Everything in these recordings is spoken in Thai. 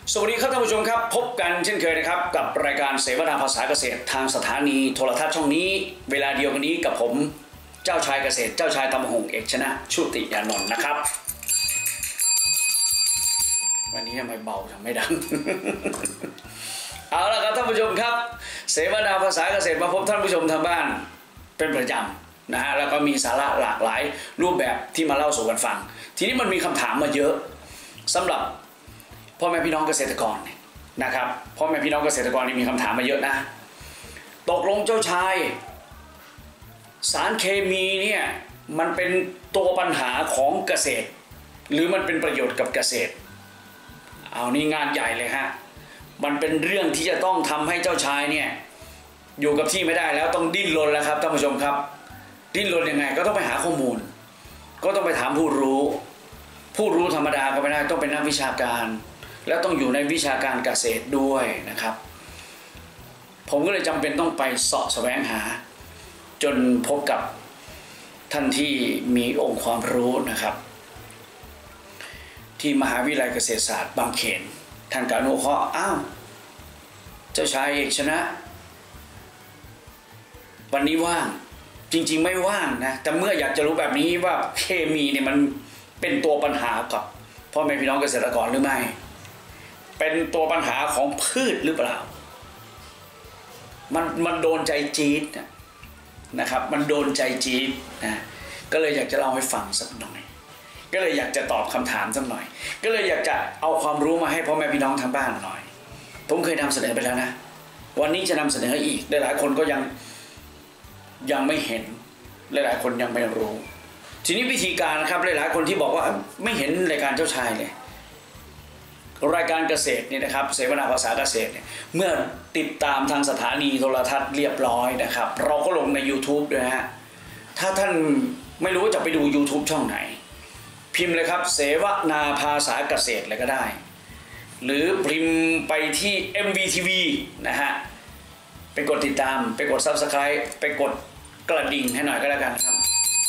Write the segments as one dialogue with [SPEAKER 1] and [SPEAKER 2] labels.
[SPEAKER 1] สวัสดีครับท่านผู้ชมครับพบกันเช่นเคยนะครับกับรายการเสวนาภาษาเกษตรทางสถานีโทรทัศน์ช่องนี้เวลาเดียวกันนี้กับผมเจ้าชายเกษตรเจ้าชายตำหงเอกชนะชุติยานนท์นะครับวันนี้ทำไมเบาทำไม่ดัง เอาละครับท่านผู้ชมครับเสวนาภาษาเกษตรมาพบท่านผู้ชมทางบ้านเป็นประจำนะฮะแล้วก็มีสาระหลากหลายรูปแบบที่มาเล่าสู่กันฟังทีนี้มันมีคำถามมาเยอะสำหรับพ่อแม่พี่น้องเกษตรกรนะครับพ่อแม่พี่น้องเกษตรกรนี่มีคำถามมาเยอะนะตกลงเจ้าชายสารเคมีเนี่ยมันเป็นตัวปัญหาของเกษตรหรือมันเป็นประโยชน์กับเกษตรเอานี่งานใหญ่เลยฮะมันเป็นเรื่องที่จะต้องทำให้เจ้าชายเนี่ยอยู่กับที่ไม่ได้แล้วต้องดิ้นรนแล้วครับท่านผู้ชมครับดิ้นรนยังไงก็ต้องไปหาข้อมูลก็ต้องไปถามผู้รู้ธรรมดาก็ไม่ได้ต้องเป็นนักวิชาการแล้วต้องอยู่ในวิชาการเกษตรด้วยนะครับผมก็เลยจำเป็นต้องไปเสาะแสวงหาจนพบกับท่านที่มีองค์ความรู้นะครับที่มหาวิทยาลัยเกษตรศาสตร์บางเขนท่านกาโนเคาะอ้าวเจ้าชายเอกชนะวันนี้ว่างจริงๆไม่ว่างนะแต่เมื่ออยากจะรู้แบบนี้ว่าเคมีเนี่ยมันเป็นตัวปัญหากับพ่อแม่พี่น้องเกษตรกรหรือไม่เป็นตัวปัญหาของพืชหรือเปล่ามันโดนใจจี๊ดนะครับมันโดนใจจี๊ดนะก็เลยอยากจะเล่าให้ฟังสักหน่อยก็เลยอยากจะตอบคำถามสักหน่อยก็เลยอยากจะเอาความรู้มาให้พ่อแม่พี่น้องทางบ้านหน่อยผมเคยนำเสนอไปแล้วนะวันนี้จะนำเสนออีกหลายๆคนก็ยังไม่เห็นหลายๆคนยังไม่รู้ทีนี้วิธีการนะครับหลายๆคนที่บอกว่าไม่เห็นรายการเจ้าชายเลยรายการเกษตรนี่นะครับเสวนาภาษาเกษตรเนี่ยเมื่อติดตามทางสถานีโทรทัศน์เรียบร้อยนะครับเราก็ลงใน YouTube ด้วยฮะถ้าท่านไม่รู้จะไปดู YouTube ช่องไหนพิมพ์เลยครับเสวนาภาษาเกษตรเลยก็ได้หรือพิมพ์ไปที่ MVTV นะฮะไปกดติดตามไปกด Subscribe ไปกดกระดิ่งให้หน่อยก็แล้วกันครับ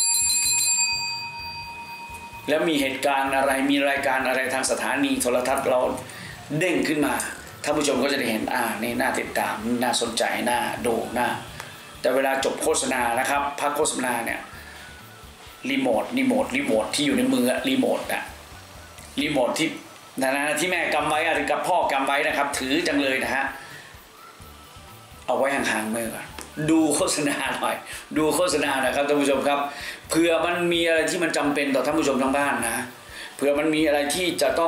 [SPEAKER 1] แล้วมีเหตุการณ์อะไรมีรายการอะไรทางสถานีโทรทัศน์เราเด้งขึ้นมาท่านผู้ชมก็จะได้เห็นนี่น่าติดตามน่าสนใจน่าดูน่าแต่เวลาจบโฆษณานะครับพักโฆษณาเนี่ยรีโมทที่อยู่ในมือรีโมทที่ที่แม่กำไว้หรือกับพ่อกำไว้นะครับถือจังเลยนะฮะเอาไว้ห่างๆมือก่อนดูโฆษณาหน่อยดูโฆษณาหน่อยครับท่านผู้ชมครับเผื่อมันมีอะไรที่มันจำเป็นต่อท่านผู้ชมทางบ้านนะเผื่อมันมีอะไรที่จะต้อง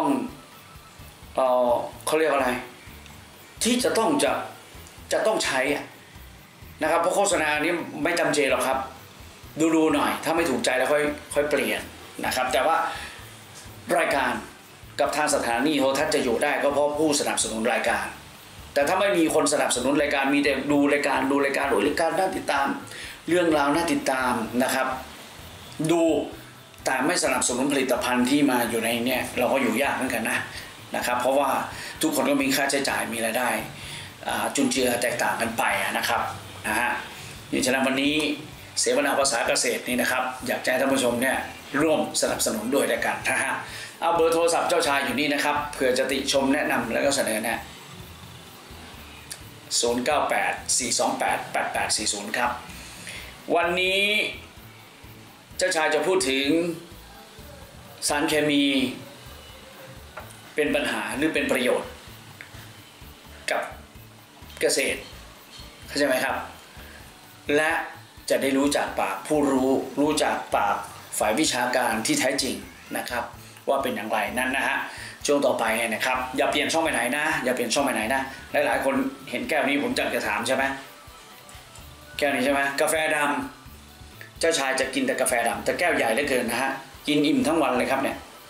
[SPEAKER 1] เขาเรียกอะไรที่จะต้องใช้นะครับเพราะโฆษณานี้ไม่จำเจหรอกครับดูหน่อยถ้าไม่ถูกใจแล้วค่อยเปลี่ยนนะครับแต่ว่ารายการกับทางสถานีโทรทัศน์จะอยู่ได้ก็เพราะผู้สนับสนุนรายการแต่ถ้าไม่มีคนสนับสนุนรายการมีแต่ดูรายการโอ้รายการน่าติดตามเรื่องราวน่าติดตามนะครับดูแต่ไม่สนับสนุนผลิตภัณฑ์ที่มาอยู่ในเนี่ยเราก็อยู่ยากเหมือนกันนะครับเพราะว่าทุกคนก็มีค่าใช้จ่ายมีรายได้จุนเจือแตกต่างกันไปนะครับอย่างฉะนั้นวันนี้เสวนาภาษาเกษตรนี่นะครับอยากให้ท่านผู้ชมเนี่ยร่วมสนับสนุนด้วยด้วยกันเอาเบอร์โทรศัพท์เจ้าชายอยู่นี่นะครับเผื่อจะติชมแนะนำแล้วก็เสนอแนะ0984288840ครับวันนี้เจ้าชายจะพูดถึงสารเคมีเป็นปัญหาหรือเป็นประโยชน์กับเกษตรเข้าใจไหมครับและจะได้รู้จากปากผู้รู้จากปากฝ่ายวิชาการที่แท้จริงนะครับว่าเป็นอย่างไรนั่นนะฮะช่วงต่อไปนะครับอย่าเปลี่ยนช่องไปไหนนะหลายๆคนเห็นแก้วนี้ผมจะถามใช่ไหมแก้วนี้ใช่ไหมกาแฟดำเจ้าชายจะกินแต่กาแฟดำแต่แก้วใหญ่เหลือเกินนะฮะกินอิ่มทั้งวันเลยครับเนี่ย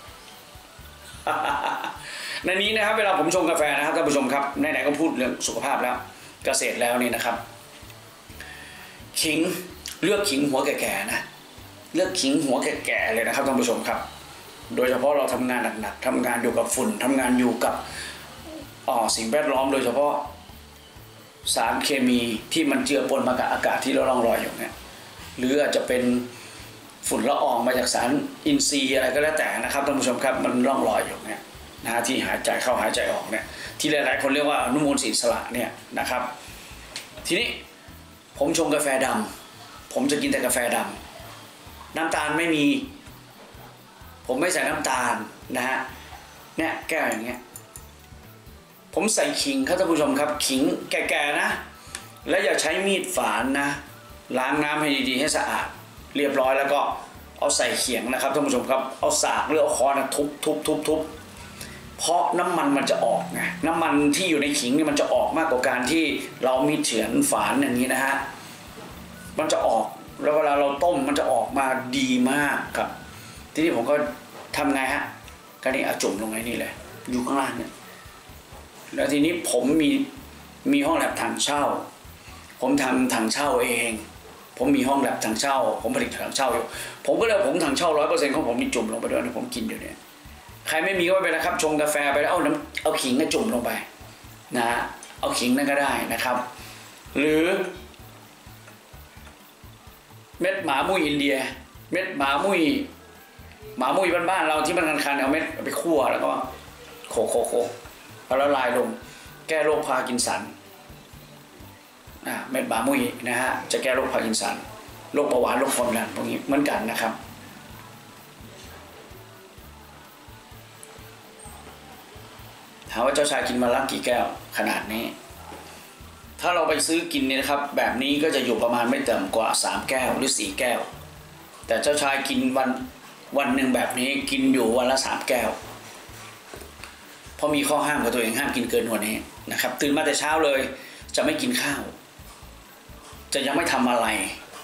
[SPEAKER 1] ในนี้นะครับเวลาผมชงกาแฟนะครับท่านผู้ชมครับไหนๆก็พูดเรื่องสุขภาพแล้วเกษตรแล้วนี่นะครับขิงเลือกขิงหัวแก่ๆนะเลือกขิงหัวแก่ๆเลยนะครับท่านผู้ชมครับโดยเฉพาะเราทำงานหนักๆทำงานอยู่กับฝุ่นทำงานอยู่กับสิ่งแวดล้อมโดยเฉพาะสารเคมีที่มันเจือปนมากับอากาศที่เราล่องลอยอยู่เนี่ยหรืออาจจะเป็นฝุ่นละอองมาจากสารอินทรีย์อะไรก็แล้วแต่นะครับท่านผู้ชมครับมันล่องลอยอยู่เนี่ยนะที่หายใจเข้าหายใจออกเนี่ยที่หลายๆคนเรียกว่าอนุโมทนาอิสระเนี่ยนะครับทีนี้ผมชงกาแฟดำผมจะกินแต่กาแฟดำน้ำตาลไม่มีผมไม่ใส่น้ำตาลนะฮะเนี่ยแก้วอย่างเงี้ยผมใส่ขิงครับท่านผู้ชมครับขิงแก่ๆนะแล้วอย่าใช้มีดฝานนะล้างน้ำให้ดีๆให้สะอาดเรียบร้อยแล้วก็เอาใส่เขียงนะครับท่านผู้ชมครับเอาสากหรือเอาค้อนทุบเพราะน้ำมันมันจะออกไงน้ำมันที่อยู่ในขิงนี่มันจะออกมากกว่าการที่เรามีดเฉือนฝานอย่างนี้นะฮะมันจะออกแล้วเวลาเราต้มมันจะออกมาดีมากครับทีนี้ผมก็ทำไงฮะก็นี่จุ่มลงในนี่เลยอยู่ข้างล่างเนี่ยแล้วทีนี้ผมมีห้องแลบถังเช่าผมทำถังเช่าเองผมมีห้องแลบถังเช่าผมผลิตถังเช่าอยู่ผมก็เลยผมถังเช่า100%ของผมมีจุ่มลงไปด้วยนะผมกินอยู่เนี่ยใครไม่มีก็ไม่เป็นไรครับชงกาแฟไปแล้วเอาขิงก็จุ่มลงไปนะเอาขิงนั่นก็ได้นะครับหรือเม็ดหมามุ้ยอินเดียเม็ดหมามุ้ยบ้านๆเราที่มันคันๆเอาเม็ดไปคั่วแล้วก็โขเอาละลายลงแก้โรคพาร์กินสันเม็ดหมามุ้ยนะฮะจะแก้โรคพาร์กินสันโรคเบาหวานโรคความดันพวกนี้เหมือนกันนะครับถามว่าเจ้าชายกินมาละกี่แก้วขนาดนี้ถ้าเราไปซื้อกินเนี่ยนะครับแบบนี้ก็จะอยู่ประมาณไม่ต่ำกว่า3แก้วหรือ4แก้วแต่เจ้าชายกินวันหนึ่งแบบนี้กินอยู่วันละ3แก้วเพราะมีข้อห้ามกับตัวเองห้ามกินเกินกว่านี้นะครับตื่นมาแต่เช้าเลยจะไม่กินข้าวจะยังไม่ทำอะไร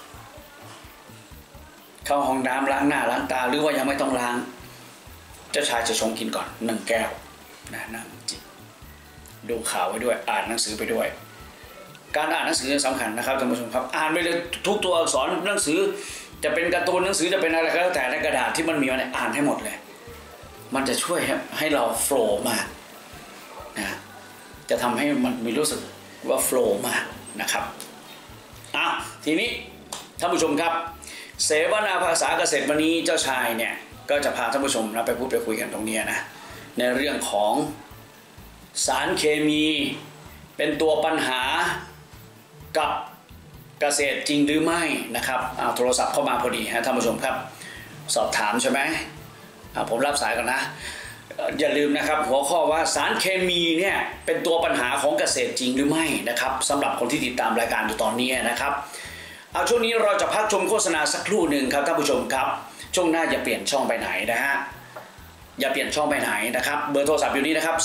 [SPEAKER 1] เข้าห้องน้ำล้างหน้าล้างตาหรือว่ายังไม่ต้องล้างเจ้าชายจะชงกินก่อน1แก้วนะนั่งจิบดูข่าวไว้ด้วยอ่านหนังสือไปด้วยการอ่านหนังสือสำคัญนะครับท่านผู้ชมครับอ่านไปเลยทุกตัวอักษรหนังสือจะเป็นการ์ตูนหนังสือจะเป็นอะไรก็แล้วแต่ในกระดาษที่มันมีเนี่ยอ่านให้หมดเลยมันจะช่วยให้เราโฟลว์มากนะจะทำให้มันมีรู้สึกว่าโฟลว์มากนะครับทีนี้ท่านผู้ชมครับเสวนาภาษาเกษตรวันนี้เจ้าชายเนี่ยก็จะพาท่านผู้ชมนะไปพูดไปคุยกันตรงนี้นะในเรื่องของสารเคมีเป็นตัวปัญหากับเกษตรจริงหรือไม่นะครับโทรศัพท์เข้ามาพอดีฮะท่านผู้ชมครับสอบถามใช่ไหมผมรับสายกันนะอย่าลืมนะครับหัวข้อว่าสารเคมีเนี่ยเป็นตัวปัญหาของเกษตรจริงหรือไม่นะครับสำหรับคนที่ติดตามรายการอยู่ตอนนี้นะครับช่วงนี้เราจะพักชมโฆษณาสักครู่หนึ่งครับท่านผู้ชมครับช่วงหน้าอย่าเปลี่ยนช่องไปไหนนะฮะอย่าเปลี่ยนช่องไปไหนนะครับเบอร์โทรศัพท์อยู่นี้นะครับ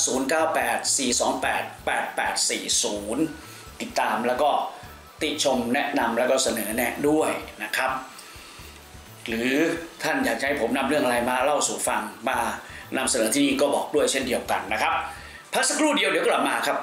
[SPEAKER 1] 0984288840ติดตามแล้วก็ติชมแนะนำแล้วก็เสนอแนะด้วยนะครับหรือท่านอยากให้ผมนำเรื่องอะไรมาเล่าสู่ฟังมานำเสนอที่นี่ก็บอกด้วยเช่นเดียวกันนะครับพักสักครู่เดียวกลับมาครับ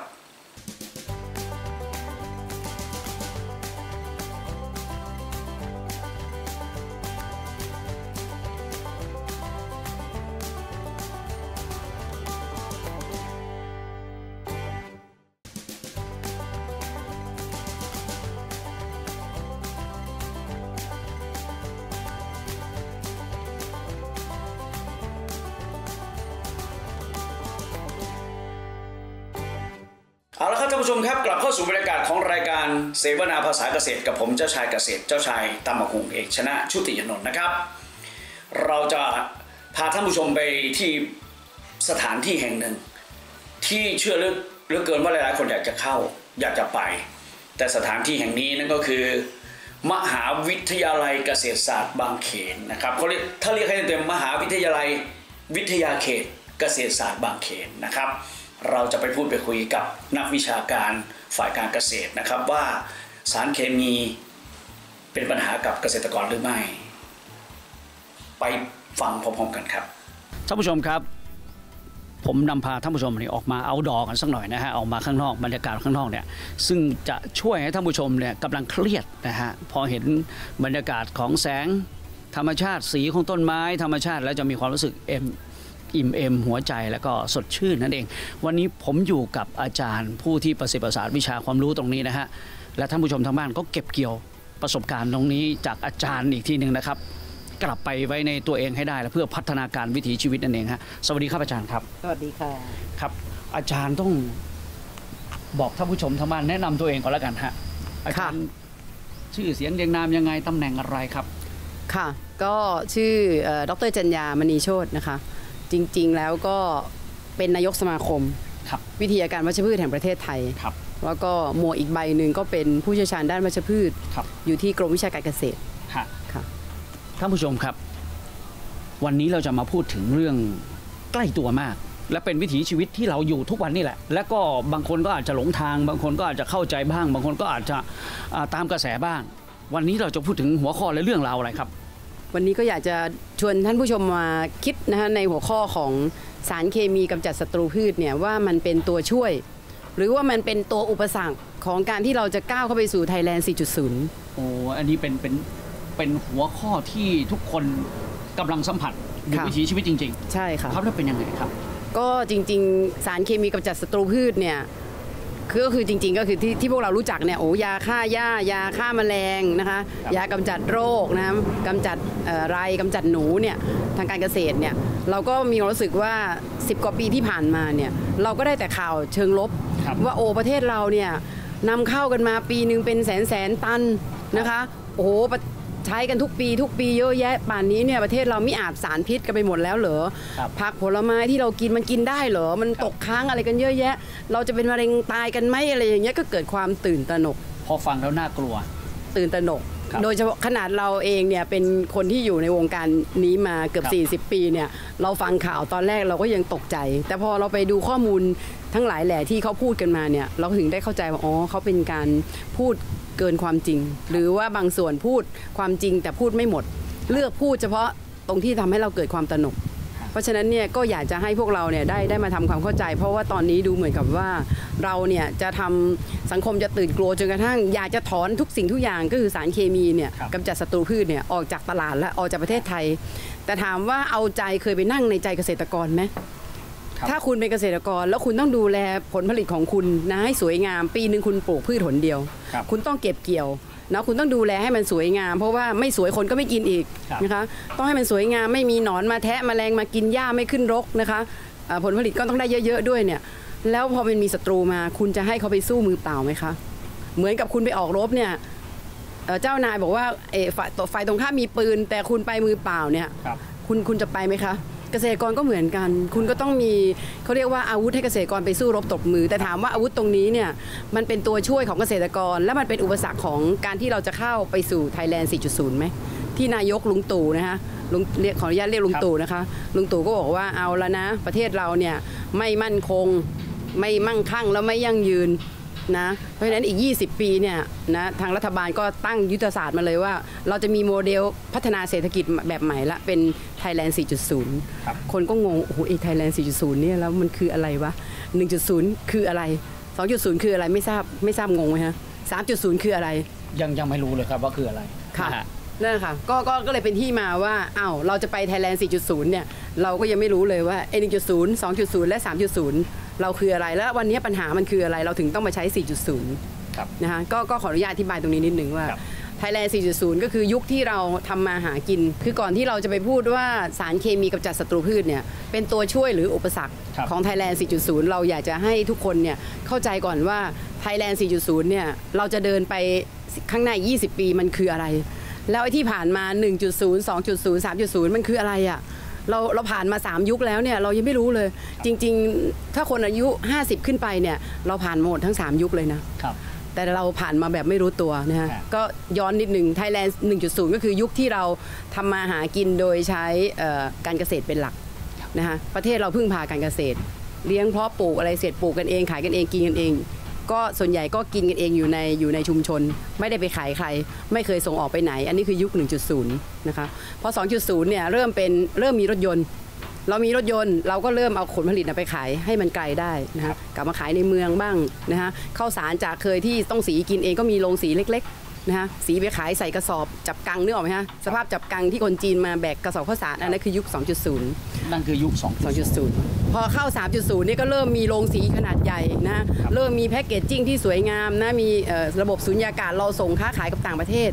[SPEAKER 1] เอาละครับท่านผู้ชมครับกลับเข้าสู่บรรยากาศของรายการเสวนาภาษาเกษตรกับผมเจ้าชายเกษตรเจ้าชายตำมะฮุงเอกชนะชุติยนนท์นะครับเราจะพาท่านผู้ชมไปที่สถานที่แห่งหนึ่งที่เชื่อลึกเหลือเกินว่าหลายๆคนอยากจะเข้าอยากจะไปแต่สถานที่แห่งนี้นั่นก็คือมหาวิทยาลัยเกษตรศาสตร์บางเขนนะครับเขาเรียกถ้าเรียกให้เต็มมหาวิทยาลัยวิทยาเขตเกษตรศาสตร์บางเขนนะครับเราจะไปพูดไปคุยกับนักวิชาการฝ่ายการเกษตรนะครับว่าสารเคมีเป็นปัญหากับเกษตรกรหรือไม่ไปฟังพร้อมๆกันครับท่านผู้ชมครับผมนำพาท่านผู้ชมออกมาเอาดอกันสักหน่อยนะฮะออกมาข้างนอกบรรยากาศข้างนอกเนี่ยซึ่งจะช่วยให้ท่านผู้ชมเนี่ยกำลังเครียดนะฮะพอเห็นบรรยากาศของแสงธรรมชาติสีของต้นไม้ธรรมชาติแล้วจะมีความรู้สึกอิ่มเอมหัวใจแล้วก็สดชื่นนั่นเองวันนี้ผมอยู่กับอาจารย์ผู้ที่ประสิทธิ์ประสาทวิชาความรู้ตรงนี้นะฮะและท่านผู้ชมทางบ้านก็เก็บเกี่ยวประสบการณ์ตรงนี้จากอาจารย์อีกทีหนึ่งนะครับกลับไปไว้ในตัวเองให้ได้และเพื่อพัฒนาการวิถีชีวิตนั่นเองฮะสวัสดีครับอาจารย์ครับ
[SPEAKER 2] สวัสดีค่ะ
[SPEAKER 1] ครับอาจารย์ต้องบอกท่านผู้ชมทางบ้านแนะนำตัวเองก่อนแล้วกันฮะอาจารย์ชื่อเสียงเรียงนามยังไงตำแหน่งอะไรครับ
[SPEAKER 2] ค่ะก็ชื่อดร.จัญญามณีโชตินะคะจริงๆแล้วก็เป็นนายกสมาคมวิทยาการวัชพืชแห่งประเทศไทยแล้วก็หมวกอีกใบหนึ่งก็เป็นผู้เชี่ยวชาญด้านวัชพืชอยู่ที่กรมวิชาการเกษตรค่ะ
[SPEAKER 1] ท่านผู้ชมครับวันนี้เราจะมาพูดถึงเรื่องใกล้ตัวมากและเป็นวิถีชีวิตที่เราอยู่ทุกวันนี่แหละและก็บางคนก็อาจจะหลงทางบางคนก็อาจจะเข้าใจบ้างบางคนก็อาจจะตามกระแสบ้างวันนี้เราจะพูดถึงหัวข้อและเรื่องราวอะไรครับ
[SPEAKER 2] วันนี้ก็อยากจะชวนท่านผู้ชมมาคิดนะคะในหัวข้อของสารเคมีกำจัดศัตรูพืชเนี่ยว่ามันเป็นตัวช่วยหรือว่ามันเป็นตัวอุปสรรคของการที่เราจะก้าวเข้าไปสู่ไทยแลนด์ 4.0
[SPEAKER 1] โอ้อันนี้เป็นหัวข้อที่ทุกคนกำลังสัมผัสอยู่วิถีชีวิตจริง
[SPEAKER 2] ๆใช่ค่ะ
[SPEAKER 1] ครับแล้วเป็นยังไงครับ
[SPEAKER 2] ก็จริงๆสารเคมีกำจัดศัตรูพืชเนี่ยก็คือจริงๆก็คือที่พวกเรารู้จักเนี่ยยาฆ่าหญ้ายาฆ่าแมลงนะคะยากำจัดโรคนะกำจัดไรกำจัดหนูเนี่ยทางการเกษตรเนี่ยเราก็มีความรู้สึกว่า10กว่าปีที่ผ่านมาเนี่ยเราก็ได้แต่ข่าวเชิงลบว่าประเทศเราเนี่ยนำเข้ากันมาปีนึงเป็นแสนตันนะคะใช้กันทุกปีเยอะแยะป่านนี้เนี่ยประเทศเราไม่อาบสารพิษกันไปหมดแล้วเหรอผักผลไม้ที่เรากินมันกินได้เหรอมันตกค้างอะไรกันเยอะแยะเราจะเป็นมะเร็งตายกันไหมอะไรอย่างเงี้ยก็เกิดความตื่นตระหนก
[SPEAKER 1] พอฟังแล้วน่ากลัว
[SPEAKER 2] ตื่นตระหนกโดยเฉพาะขนาดเราเองเนี่ยเป็นคนที่อยู่ในวงการนี้มาเกือบ40 ปีเนี่ยเราฟังข่าวตอนแรกเราก็ยังตกใจแต่พอเราไปดูข้อมูลทั้งหลายแหล่ที่เขาพูดกันมาเนี่ยเราถึงได้เข้าใจว่าเขาเป็นการพูดเกินความจริงหรือว่าบางส่วนพูดความจริงแต่พูดไม่หมดเลือกพูดเฉพาะตรงที่ทำให้เราเกิดความตระหนกเพราะฉะนั้นเนี่ยก็อยากจะให้พวกเราเนี่ยได้มาทำความเข้าใจเพราะว่าตอนนี้ดูเหมือนกับว่าเราเนี่ยจะทำสังคมจะตื่นกลัวจนกระทั่งอยากจะถอนทุกสิ่งทุกอย่างก็คือสารเคมีเนี่ยกำจัดศัตรูพืชเนี่ยออกจากตลาดและออกจากประเทศไทยแต่ถามว่าเอาใจเคยไปนั่งในใจเกษตรกรไหมถ้าคุณเป็นเกษตรกรแล้วคุณต้องดูแลผลผลิตของคุณนะให้สวยงามปีนึงคุณปลูกพืชหนเดียวคุณต้องเก็บเกี่ยวนะคุณต้องดูแลให้มันสวยงามเพราะว่าไม่สวยคนก็ไม่กินอีกนะคะต้องให้มันสวยงามไม่มีหนอนมาแทะแมลงมากินหญ้าไม่ขึ้นรกนะคะผลผลิตก็ต้องได้เยอะๆด้วยเนี่ยแล้วพอมันมีศัตรูมาคุณจะให้เขาไปสู้มือเปล่าไหมคะเหมือนกับคุณไปออกรบเนี่ยเจ้านายบอกว่าฝ่ายตรงข้ามมีปืนแต่คุณไปมือเปล่าเนี่ยคุณจะไปไหมคะเกษตรกรก็เหมือนกันคุณก็ต้องมีเขาเรียกว่าอาวุธให้เกษตรกรไปสู้รบตบมือแต่ถามว่าอาวุธตรงนี้เนี่ยมันเป็นตัวช่วยของเกษตรกรและมันเป็นอุปสรรคของการที่เราจะเข้าไปสู่ไทยแลนด์ 4.0 ไหมที่นายกลุงตู่นะคะขออนุญาตเรียกลุงตู่นะคะลุงตู่ก็บอกว่าเอาละนะประเทศเราเนี่ยไม่มั่นคงไม่มั่งคั่งแล้วไม่ยั่งยืนนะเพราะฉะนั้นอีก20 ปีเนี่ยนะทางรัฐบาลก็ตั้งยุทธศาสตร์มาเลยว่าเราจะมีโมเดลพัฒนาเศรษฐกิจแบบใหม่ละเป็น Thailand 4.0 คนก็งงThailand 4.0 เนี่ยแล้วมันคืออะไรวะ 1.0 คืออะไร 2.0 คืออะไรไม่ทราบงงไหมฮะ 3.0 คืออะไร
[SPEAKER 1] ยังไม่รู้เลยครับว่าคืออะไร
[SPEAKER 2] ค่ะนั่นค่ะก็เลยเป็นที่มาว่าเราจะไป Thailand 4.0 เนี่ยเราก็ยังไม่รู้เลยว่า 1.0 2.0 และ 3.0 เราคืออะไรแล้ววันนี้ปัญหามันคืออะไรเราถึงต้องมาใช้ 4.0 นะคะก็ขออนุญาตอธิบายตรงนี้นิดนึงว่า Thailand 4.0 ก็คือยุคที่เราทำมาหากินคือก่อนที่เราจะไปพูดว่าสารเคมีกำจัดศัตรูพืชเนี่ยเป็นตัวช่วยหรืออุปสรรคของ Thailand 4.0 เราอยากจะให้ทุกคนเนี่ยเข้าใจก่อนว่า Thailand 4.0 เนี่ยเราจะเดินไปข้างหน้า20 ปีมันคืออะไรแล้วไอ้ที่ผ่านมา 1.0 2.0 3.0 มันคืออะไรอ่ะเราผ่านมา3ยุคแล้วเนี่ยเรายังไม่รู้เลยจริงๆถ้าคนอายุ50ขึ้นไปเนี่ยเราผ่านหมดทั้ง3ยุคเลยนะแต่เราผ่านมาแบบไม่รู้ตัวนะฮะก็ย้อนนิดหนึ่ง Thailand 1.0 ก็คือยุคที่เราทำมาหากินโดยใช้การเกษตรเป็นหลักนะคะประเทศเราพึ่งพาการเกษตรเลี้ยงเพาะปลูกอะไรเสร็จปลูกกันเองขายกันเองกินกันเองก็ส่วนใหญ่ก็กินกันเองอยู่ในชุมชนไม่ได้ไปขายใครไม่เคยส่งออกไปไหนอันนี้คือยุค 1.0 นะคะพอ 2.0 เนี่ยเริ่มมีรถยนต์เรามีรถยนต์เราก็เริ่มเอาผลผลิตไปขายให้มันไกลได้นะคะกลับมาขายในเมืองบ้างนะคะข้าวสารจากเคยที่ต้องสีกินเองก็มีโรงสีเล็กๆนะคะสีไปขายใส่กระสอบจับกังนึกออกไหมฮะสภาพจับกังที่คนจีนมาแบกกระสอบข้าวสารอันนั้นคือยุค 2.0
[SPEAKER 1] นั่นคือยุค 2.0
[SPEAKER 2] พอเข้า 3.0 นี่ก็เริ่มมีโรงสีขนาดใหญ่นะเริ่มมีแพ็กเกจจิ้งที่สวยงามนะมีระบบสุญญากาศเราส่งค้าขายกับต่างประเทศ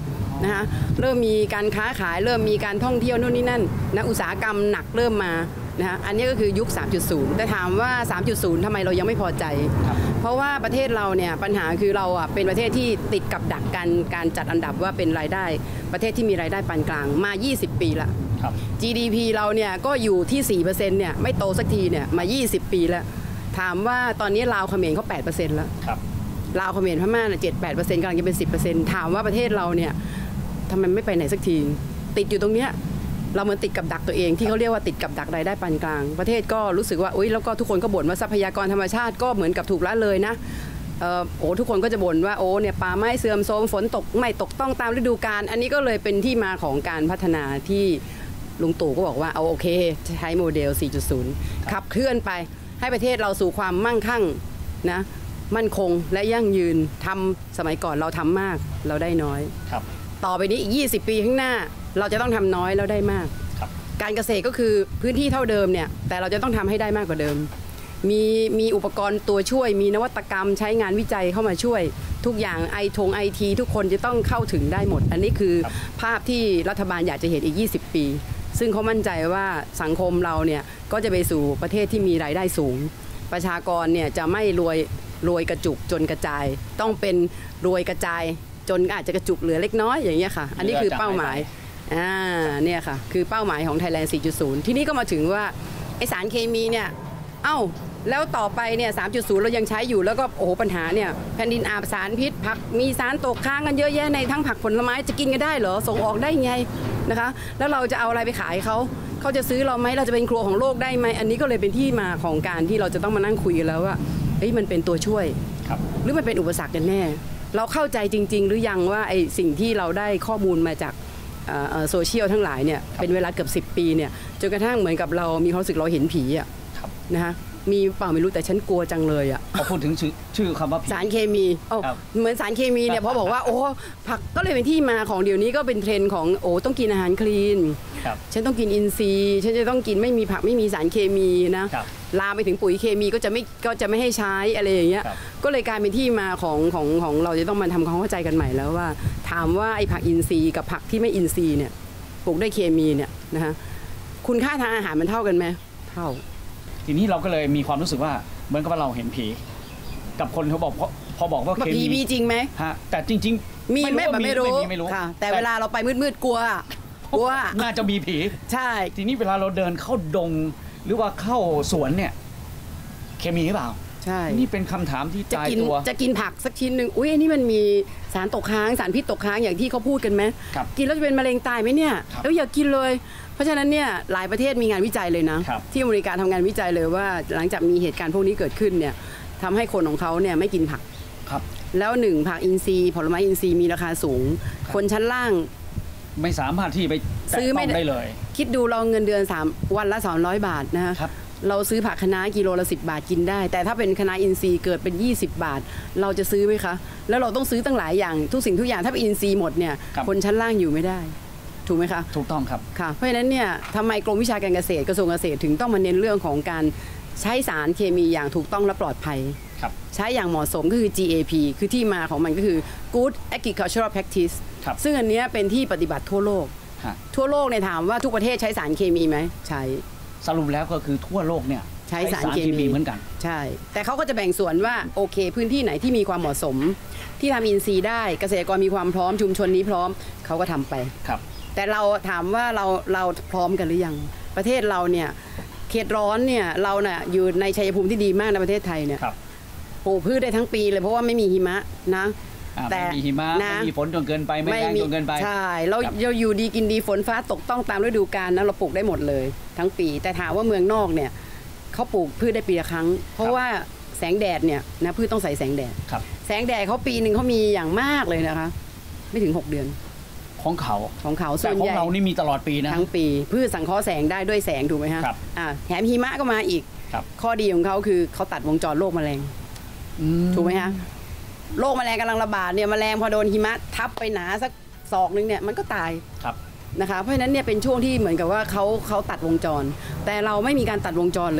[SPEAKER 2] นะคะเริ่มมีการค้าขายเริ่มมีการท่องเที่ยวนู่นนี่นั่นนะอุตสาหกรรมหนักเริ่มมานะคะอันนี้ก็คือยุค 3.0 แต่ถามว่า 3.0 ทำไมเรายังไม่พอใจเพราะว่าประเทศเราเนี่ยปัญหาคือเราอ่ะเป็นประเทศที่ติดกับดักการจัดอันดับว่าเป็นรายได้ประเทศที่มีรายได้ปานกลางมา20 ปีละ GDP เราเนี่ยก็อยู่ที่ 4% เนี่ยไม่โตสักทีเนี่ยมา20 ปีแล้วถามว่าตอนนี้ลาวเขมรเขา 8% แล้วลาวเขมรพม่าเนี่ย 7-8% กำลังจะเป็น 10% ถามว่าประเทศเราเนี่ยทำไมไม่ไปไหนสักทีติดอยู่ตรงเนี้ยเราเหมือนติดกับดักตัวเองที่เขาเรียกว่าติดกับดักรายได้ปานกลางประเทศก็รู้สึกว่าอุ๊ยแล้วก็ทุกคนก็บ่นว่าทรัพยากรธรรมชาติก็เหมือนกับถูกละเลยนะทุกคนก็จะบ่นว่าเนี่ยป่าไม้เสื่อมโทรมฝนตกไม่ตกต้องตามฤดูกาลอันนี้ก็เลยเป็นที่มาของการพัฒนาที่ลุงตู่ก็บอกว่าเอาโอเคใช้โมเดล 4.0 ขับเคลื่อนไปให้ประเทศเราสู่ความมั่งคั่งนะมั่นคงและยั่งยืนทำสมัยก่อนเราทำมากเราได้น้อยต่อไปนี้อีก20 ปีข้างหน้าเราจะต้องทำน้อยแล้วได้มากการเกษตรก็คือพื้นที่เท่าเดิมเนี่ยแต่เราจะต้องทำให้ได้มากกว่าเดิมมีอุปกรณ์ตัวช่วยมีนวัตกรรมใช้งานวิจัยเข้ามาช่วยทุกอย่างไอทีทุกคนจะต้องเข้าถึงได้หมดอันนี้คือภาพที่รัฐบาลอยากจะเห็นอีก20 ปีซึ่งเขามั่นใจว่าสังคมเราเนี่ยก็จะไปสู่ประเทศที่มีรายได้สูงประชากรเนี่ยจะไม่รวยกระจุกจนกระจายต้องเป็นรวยกระจายจนอาจจะกระจุกเหลือเล็กน้อยอย่างเงี้ยค่ะอันนี้คือเป้าหมายเนี่ยค่ะคือเป้าหมายของ Thailand 4.0 ที่นี่ก็มาถึงว่าไอสารเคมีเนี่ยแล้วต่อไปเนี่ย 3.0 เรายังใช้อยู่แล้วก็ปัญหาเนี่ยแผ่นดินอาบสารพิษผักมีสารตกค้างกันเยอะแยะในทั้งผักผลไม้จะกินกันได้เหรอส่งออกได้ไงนะคะแล้วเราจะเอาอะไรไปขายเขาจะซื้อเราไหมเราจะเป็นครัวของโลกได้ไหมอันนี้ก็เลยเป็นที่มาของการที่เราจะต้องมานั่งคุยกันแล้วว่ามันเป็นตัวช่วยหรือมันเป็นอุปสรรคกันแน่เราเข้าใจจริงๆหรือยังว่าไอ้สิ่งที่เราได้ข้อมูลมาจากโซเชียลทั้งหลายเนี่ยเป็นเวลาเกือบ10 ปีเนี่ยจนกระทั่งเหมือนกับเรามีความรู้สึกเราเห็นผีอ่ะนะคะมีเปล่าไม่รู้แต่ฉันกลัวจังเลยอ่ะ
[SPEAKER 3] พอพูดถึงชื่อคำว่า
[SPEAKER 2] สารเคมีเหมือนสารเคมีเนี่ยเพราะบอกว่าผักก็เลยเป็นที่มาของเดี๋ยวนี้ก็เป็นเทรนด์ของต้องกินอาหารคลีนฉันต้องกินอินทรีย์ฉันจะต้องกินไม่มีผักไม่มีสารเคมีนะลามไปถึงปุ๋ยเคมีก็จะไม่ให้ใช้อะไรอย่างเงี้ยก็เลยกลายเป็นที่มาของเราจะต้องมาทำความเข้าใจกันใหม่แล้วว่าถามว่าไอ้ผักอินทรีย์กับผักที่ไม่อินทรีย์เนี่ยปลูกด้วยเคมีเนี่ยนะคะคุณค่าทางอาหารมันเท่ากันไหมเท่า
[SPEAKER 3] ทีนี้เราก็เลยมีความรู้สึกว่าเหมือนกับว่าเราเห็นผีกับคนเขาบอกพอบอกว่าเค
[SPEAKER 2] มีจริงไหม
[SPEAKER 3] แต่จริงๆ
[SPEAKER 2] มีไม่รู้ค่ะแต่เวลาเราไปมืดๆกลัว
[SPEAKER 3] น่าจะมีผี
[SPEAKER 2] ใช่
[SPEAKER 3] ทีนี้เวลาเราเดินเข้าดงหรือว่าเข้าสวนเนี่ยเคมีหรือเปล่า
[SPEAKER 2] ใช่
[SPEAKER 3] นี่เป็นคำถามที่ตายตัว
[SPEAKER 2] จะกินผักสักชิ้นหนึ่งอันนี้มันมีสารตกค้างสารพิษตกค้างอย่างที่เขาพูดกันไหมกินแล้วจะเป็นมะเร็งตายไหมเนี่ยแล้วอย่ากินเลยเพราะฉะนั้นเนี่ยหลายประเทศมีงานวิจัยเลยนะที่อเมริกาทำงานวิจัยเลยว่าหลังจากมีเหตุการณ์พวกนี้เกิดขึ้นเนี่ยทำให้คนของเขาเนี่ยไม่กินผักแล้ว1ผักอินทรีย์ผลไม้อินทรีย์มีราคาสูงคนชั้นล่าง
[SPEAKER 3] ไม่สามารถที่ไปซื้อไม่ได้เลย
[SPEAKER 2] คิดดูเราเงินเดือนวันละ200 บาทนะเราซื้อผักคะน้ากิโลละ10 บาทกินได้แต่ถ้าเป็นคะน้าอินทรีย์เกิดเป็น20 บาทเราจะซื้อไหมคะแล้วเราต้องซื้อตั้งหลายอย่างทุกสิ่งทุกอย่างถ้าเป็นอินทรีย์หมดเนี่ยคนชั้นล่างอยู่ไม่ได้ถูกไหมคะ
[SPEAKER 3] ถูกต้องครับ
[SPEAKER 2] ค่ะเพราะฉะนั้นเนี่ยทำไมกรมวิชาการเกษตรกระทรวงเกษตรถึงต้องมาเน้นเรื่องของการใช้สารเคมีอย่างถูกต้องและปลอดภัยใช้อย่างเหมาะสมก็คือ GAP คือที่มาของมันก็คือ Good Agricultural Practice ซึ่งอันนี้เป็นที่ปฏิบัติทั่วโลกเนี่ยถามว่าทุกประเทศใช้สารเคมีไหมใช้
[SPEAKER 3] สรุปแล้วก็คือทั่วโลกเนี่ย
[SPEAKER 2] ใช้สารเคมี
[SPEAKER 3] เหมือนกัน
[SPEAKER 2] ใช่แต่เขาก็จะแบ่งส่วนว่าโอเคพื้นที่ไหนที่มีความเหมาะสมที่ทำอินทรีย์ได้เกษตรกรมีความพร้อมชุมชนนี้พร้อมเขาก็ทำไปแต่เราถามว่าเราพร้อมกันหรือยังประเทศเราเนี่ยเขตร้อนเนี่ยเราเนี่ยอยู่ในชัยภูมิที่ดีมากในประเทศไทยเนี่ยปลูกพืชได้ทั้งปีเลยเพราะว่าไม่มีหิมะนะ
[SPEAKER 3] แต่ไม่มีหิมะไม่มีฝนจนเกินไปไม่แรงจนเกินไป
[SPEAKER 2] ใช่เราอยู่ดีกินดีฝนฟ้าตกต้องตามฤดูกาลนะเราปลูกได้หมดเลยทั้งปีแต่ถามว่าเมืองนอกเนี่ยเขาปลูกพืชได้ปีละครั้งเพราะว่าแสงแดดเนี่ยนะพืชต้องใส่แสงแดดแสงแดดเขาปีนึงเขามีอย่างมากเลยนะคะไม่ถึง6 เดือน
[SPEAKER 3] ของเขา
[SPEAKER 2] ส่วนใหญ่
[SPEAKER 3] ของเรานี่มีตลอดปีนะ
[SPEAKER 2] ทั้งปีพืชสังเคราะห์แสงได้ด้วยแสงถูกไหมฮะแถมหิมะก็มาอีกข้อดีของเขาคือเขาตัดวงจรโรคแมลงถูกไหมฮะโรคแมลงกำลังระบาดเนี่ยแมลงพอโดนหิมะทับไปหนาสักศอกนึงเนี่ยมันก็ตายนะคะเพราะฉะนั้นเนี่ยเป็นช่วงที่เหมือนกับว่าเขาตัดวงจรแต่เราไม่มีการตัดวงจรเลย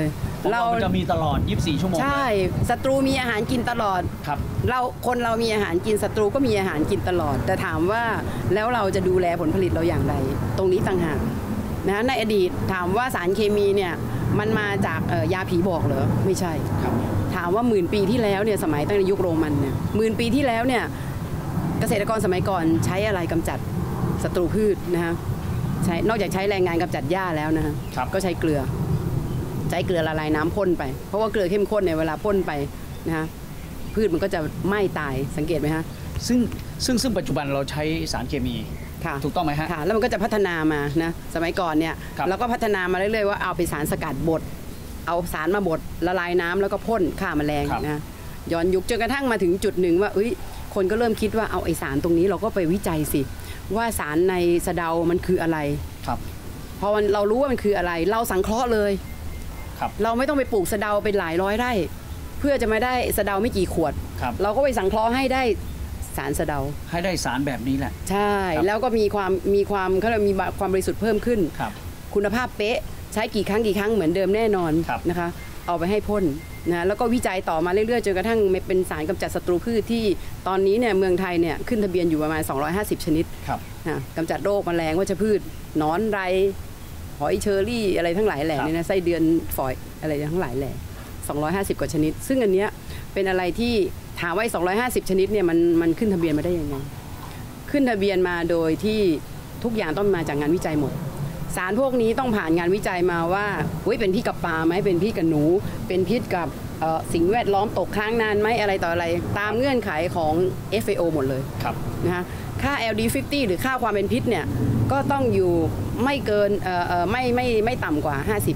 [SPEAKER 3] เราจะมีตลอด24ชั่วโมง
[SPEAKER 2] ใช่ศัตรูมีอาหารกินตลอด
[SPEAKER 3] ครับ
[SPEAKER 2] คนเรามีอาหารกินศัตรูก็มีอาหารกินตลอดแต่ถามว่าแล้วเราจะดูแลผลผลิตเราอย่างไรตรงนี้ต่างหากนะในอดีตถามว่าสารเคมีเนี่ยมันมาจากยาผีบอกเหรอไม่ใช่
[SPEAKER 3] ครับ
[SPEAKER 2] ถามว่า10,000 ปีที่แล้วเนี่ยสมัยตั้งแต่ยุคโรมันเนี่ย10,000 ปีที่แล้วเนี่ยเกษตรกรสมัยก่อนใช้อะไรกำจัดศัตรูพืชนะฮะใช้นอกจากใช้แรงงานกำจัดหญ้าแล้วนะฮะก็ใช้เกลือละลายน้ำพ่นไปเพราะว่าเกลือเข้มข้นเนี่ยเวลาพ่นไปนะฮะพืชมันก็จะไหม้ตายสังเกตไหมฮะ
[SPEAKER 3] ซึ่งปัจจุบันเราใช้สารเคมีถูกต้องไหมฮะ
[SPEAKER 2] ค่ะแล้วมันก็จะพัฒนามานะสมัยก่อนเนี่ยเราก็พัฒนามาเรื่อยๆว่าเอาไปสารสกัดบดเอาสารมาบดละลายน้ำแล้วก็พ่นฆ่าแมลงนะย้อนยุคจนกระทั่งมาถึงจุดหนึ่งว่าคนก็เริ่มคิดว่าเอาไอสารตรงนี้เราก็ไปวิจัยสิว่าสารในสะเดามันคืออะไร
[SPEAKER 3] ครับ
[SPEAKER 2] พอเรารู้ว่ามันคืออะไรเราสังเคราะห์เลยเราไม่ต้องไปปลูกสะเดาเป็นหลายร้อยไร่เพื่อจะมาได้สะเดาไม่กี่ขวดเราก็ไปสังเคราะห์ให้ได้สารสะเดา
[SPEAKER 3] ให้ได้สารแบบนี้แหละ
[SPEAKER 2] ใช่แล้วก็มีความเขาเรียกมีความบริสุทธิ์เพิ่มขึ้นคุณภาพเป๊ะใช้กี่ครั้งเหมือนเดิมแน่นอนนะคะเอาไปให้พ่นนะแล้วก็วิจัยต่อมาเรื่อยๆจนกระทั่งเป็นสารกำจัดศัตรูพืชที่ตอนนี้เนี่ยเมืองไทยเนี่ยขึ้นทะเบียนอยู่ประมาณ250ชนิดนะกำจัดโรคแมลงวัชพืชหนอนไรหอยเชอรี่อะไรทั้งหลายแหล่เนี่ยนะไส้เดือนฝอยอะไรทั้งหลายแหล่250กว่าชนิดซึ่งอันเนี้ยเป็นอะไรที่ถามว่า250ชนิดเนี่ยมันขึ้นทะเบียนมาได้ยังไงขึ้นทะเบียนมาโดยที่ทุกอย่างต้องมาจากงานวิจัยหมดสารพวกนี้ต้องผ่านงานวิจัยมาว่าเป็นพิษกับปลาไหมเป็นพิษกับหนูเป็นพิษกับสิ่งแวดล้อมตกค้างนานไหมอะไรต่ออะไรตามเงื่อนไขของ FAO หมดเลยนะคะค่า LD50 หรือค่าความเป็นพิษเนี่ยก็ต้องอยู่ไม่เกินไม่ต่ำกว่า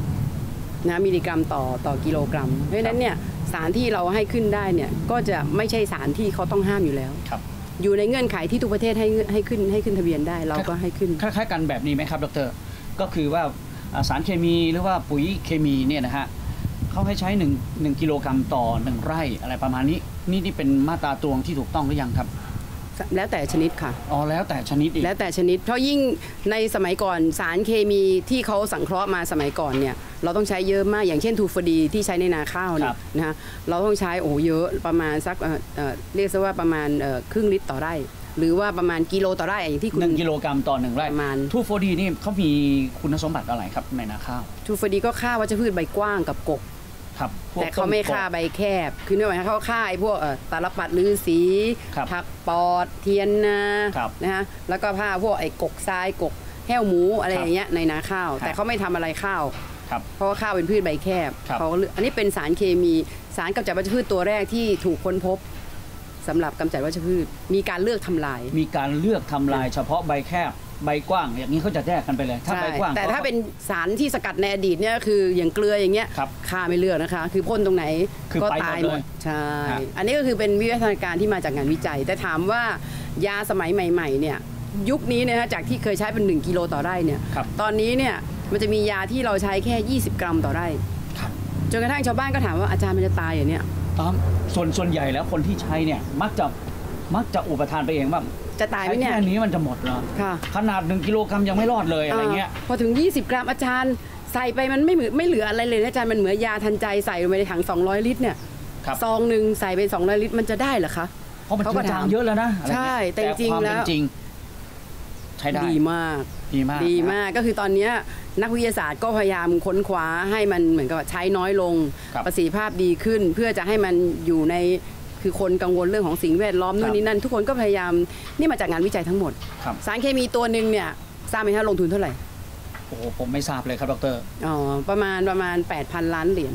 [SPEAKER 2] 50นะมิลลิกรัมต่อกิโลกรัมเพราะฉะนั้นเนี่ยสารที่เราให้ขึ้นได้เนี่ยก็จะไม่ใช่สารที่เขาต้องห้ามอยู่แล้วอยู่ในเงื่อนไขที่ทุกประเทศให้ขึ้นทะเบียนได้เราก็ให้ขึ้น
[SPEAKER 3] คล้ายๆกันแบบนี้ไหมครับดร.ก็คือว่าสารเคมีหรือว่าปุ๋ยเคมีเนี่ยนะฮะเขาให้ใช้1กิโลกรัมต่อ1ไร่อะไรประมาณนี้นี่เป็นมาตราตวงที่ถูกต้องหรือยังครับ
[SPEAKER 2] แล้วแต่ชนิดค่ะ
[SPEAKER 3] แล้วแต่ชนิดอีก
[SPEAKER 2] แล้วแต่ชนิดเพราะยิ่งในสมัยก่อนสารเคมีที่เขาสังเคราะห์มาสมัยก่อนเนี่ยเราต้องใช้เยอะมากอย่างเช่นทูฟดีที่ใช้ในนาข้าวเนี่ยนะฮะเราต้องใช้เยอะประมาณสักเรียกซะว่าประมาณครึ่งลิตรต่อไร่หรือว่าประมาณกิโลต่อไร่อย่างที่คุณ
[SPEAKER 3] 1กิโลกรัมต่อ1ไร่
[SPEAKER 2] ประมาณ
[SPEAKER 3] ทูฟดีนี่เขามีคุณสมบัติอะไรครับในนาข้าว
[SPEAKER 2] ทูฟดีก็ฆ่าวัชพืชใบกว้างกับกกแต่เขาไม่ฆ่าใบแคบคือเนื่องจากเขาฆ่าพวกตาลปัดฤาษีผักปอดเทียนนานะฮะแล้วก็ผ้าพวกกกทรายกกแห้วหมูอะไรอย่างเงี้ยในนาข้าวแต่เขาไม่ทำอะไรข้าวเพราะว่าข้าวเป็นพืชใบแคบเขาอันนี้เป็นสารเคมีสารกำจัดวัชพืชตัวแรกที่ถูกค้นพบสำหรับกำจัดวัชพืชมีการเลือกทำลาย
[SPEAKER 3] เฉพาะใบแคบใบกว้างอย่างนี้เขาจะแยกกันไปเลยถ้าใบกว้าง
[SPEAKER 2] แต่ถ้าเป็นสารที่สกัดในอดีตเนี่ยคืออย่างเกลืออย่างเงี้ยฆ่าไม่เลือกนะคะคือพ่นตรงไหนก็ตายหมดใช่อันนี้ก็คือเป็นวิวัฒนาการที่มาจากงานวิจัยแต่ถามว่ายาสมัยใหม่ๆเนี่ยยุคนี้เนี่ยจากที่เคยใช้เป็น1กิโลต่อไร่เนี่ยตอนนี้เนี่ยมันจะมียาที่เราใช้แค่20 กรัมต่อไร่จนกระทั่งชาวบ้านก็ถามว่าอาจารย์มันจะตายอย่างเนี้ย
[SPEAKER 3] ส่วนใหญ่แล้วคนที่ใช้เนี่ยมักจะอุปทานไปเองว่า
[SPEAKER 2] จะตายไหมเนี่ย
[SPEAKER 3] แค่นี้มันจะหมดเหรอขนาด1กิโลกรัมยังไม่รอดเลยอะไรเงี้ย
[SPEAKER 2] พอถึง20 กรัมอาจารย์ใส่ไปมันไม่เหลืออะไรเลยอาจารย์มันเหมือนยาทันใจใส่ลงไปในถัง200 ลิตรเนี่ยซองหนึ่งใส่ไป200 ลิตรมันจะได้เหรอคะ
[SPEAKER 3] เพราะมันจางเยอะแล้วนะ
[SPEAKER 2] ใช่แต่จริงแล้ว
[SPEAKER 3] ใช้ได้
[SPEAKER 2] ดีมากก็คือตอนนี้นักวิทยาศาสตร์ก็พยายามค้นคว้าให้มันเหมือนกับใช้น้อยลงประสิทธิภาพดีขึ้นเพื่อจะให้มันอยู่ในคือคนกังวลเรื่องของสิ่งแวดล้อมนู่นนี่นั่นทุกคนก็พยายามนี่มาจากงานวิจัยทั้งหมดสารเคมีตัวหนึ่งเนี่ยทราบไหมคะลงทุนเท่าไหร่
[SPEAKER 3] โอ้โหผมไม่ทราบเลยครับดร.
[SPEAKER 2] ประมาณ 8,000 ล้านเหรียญ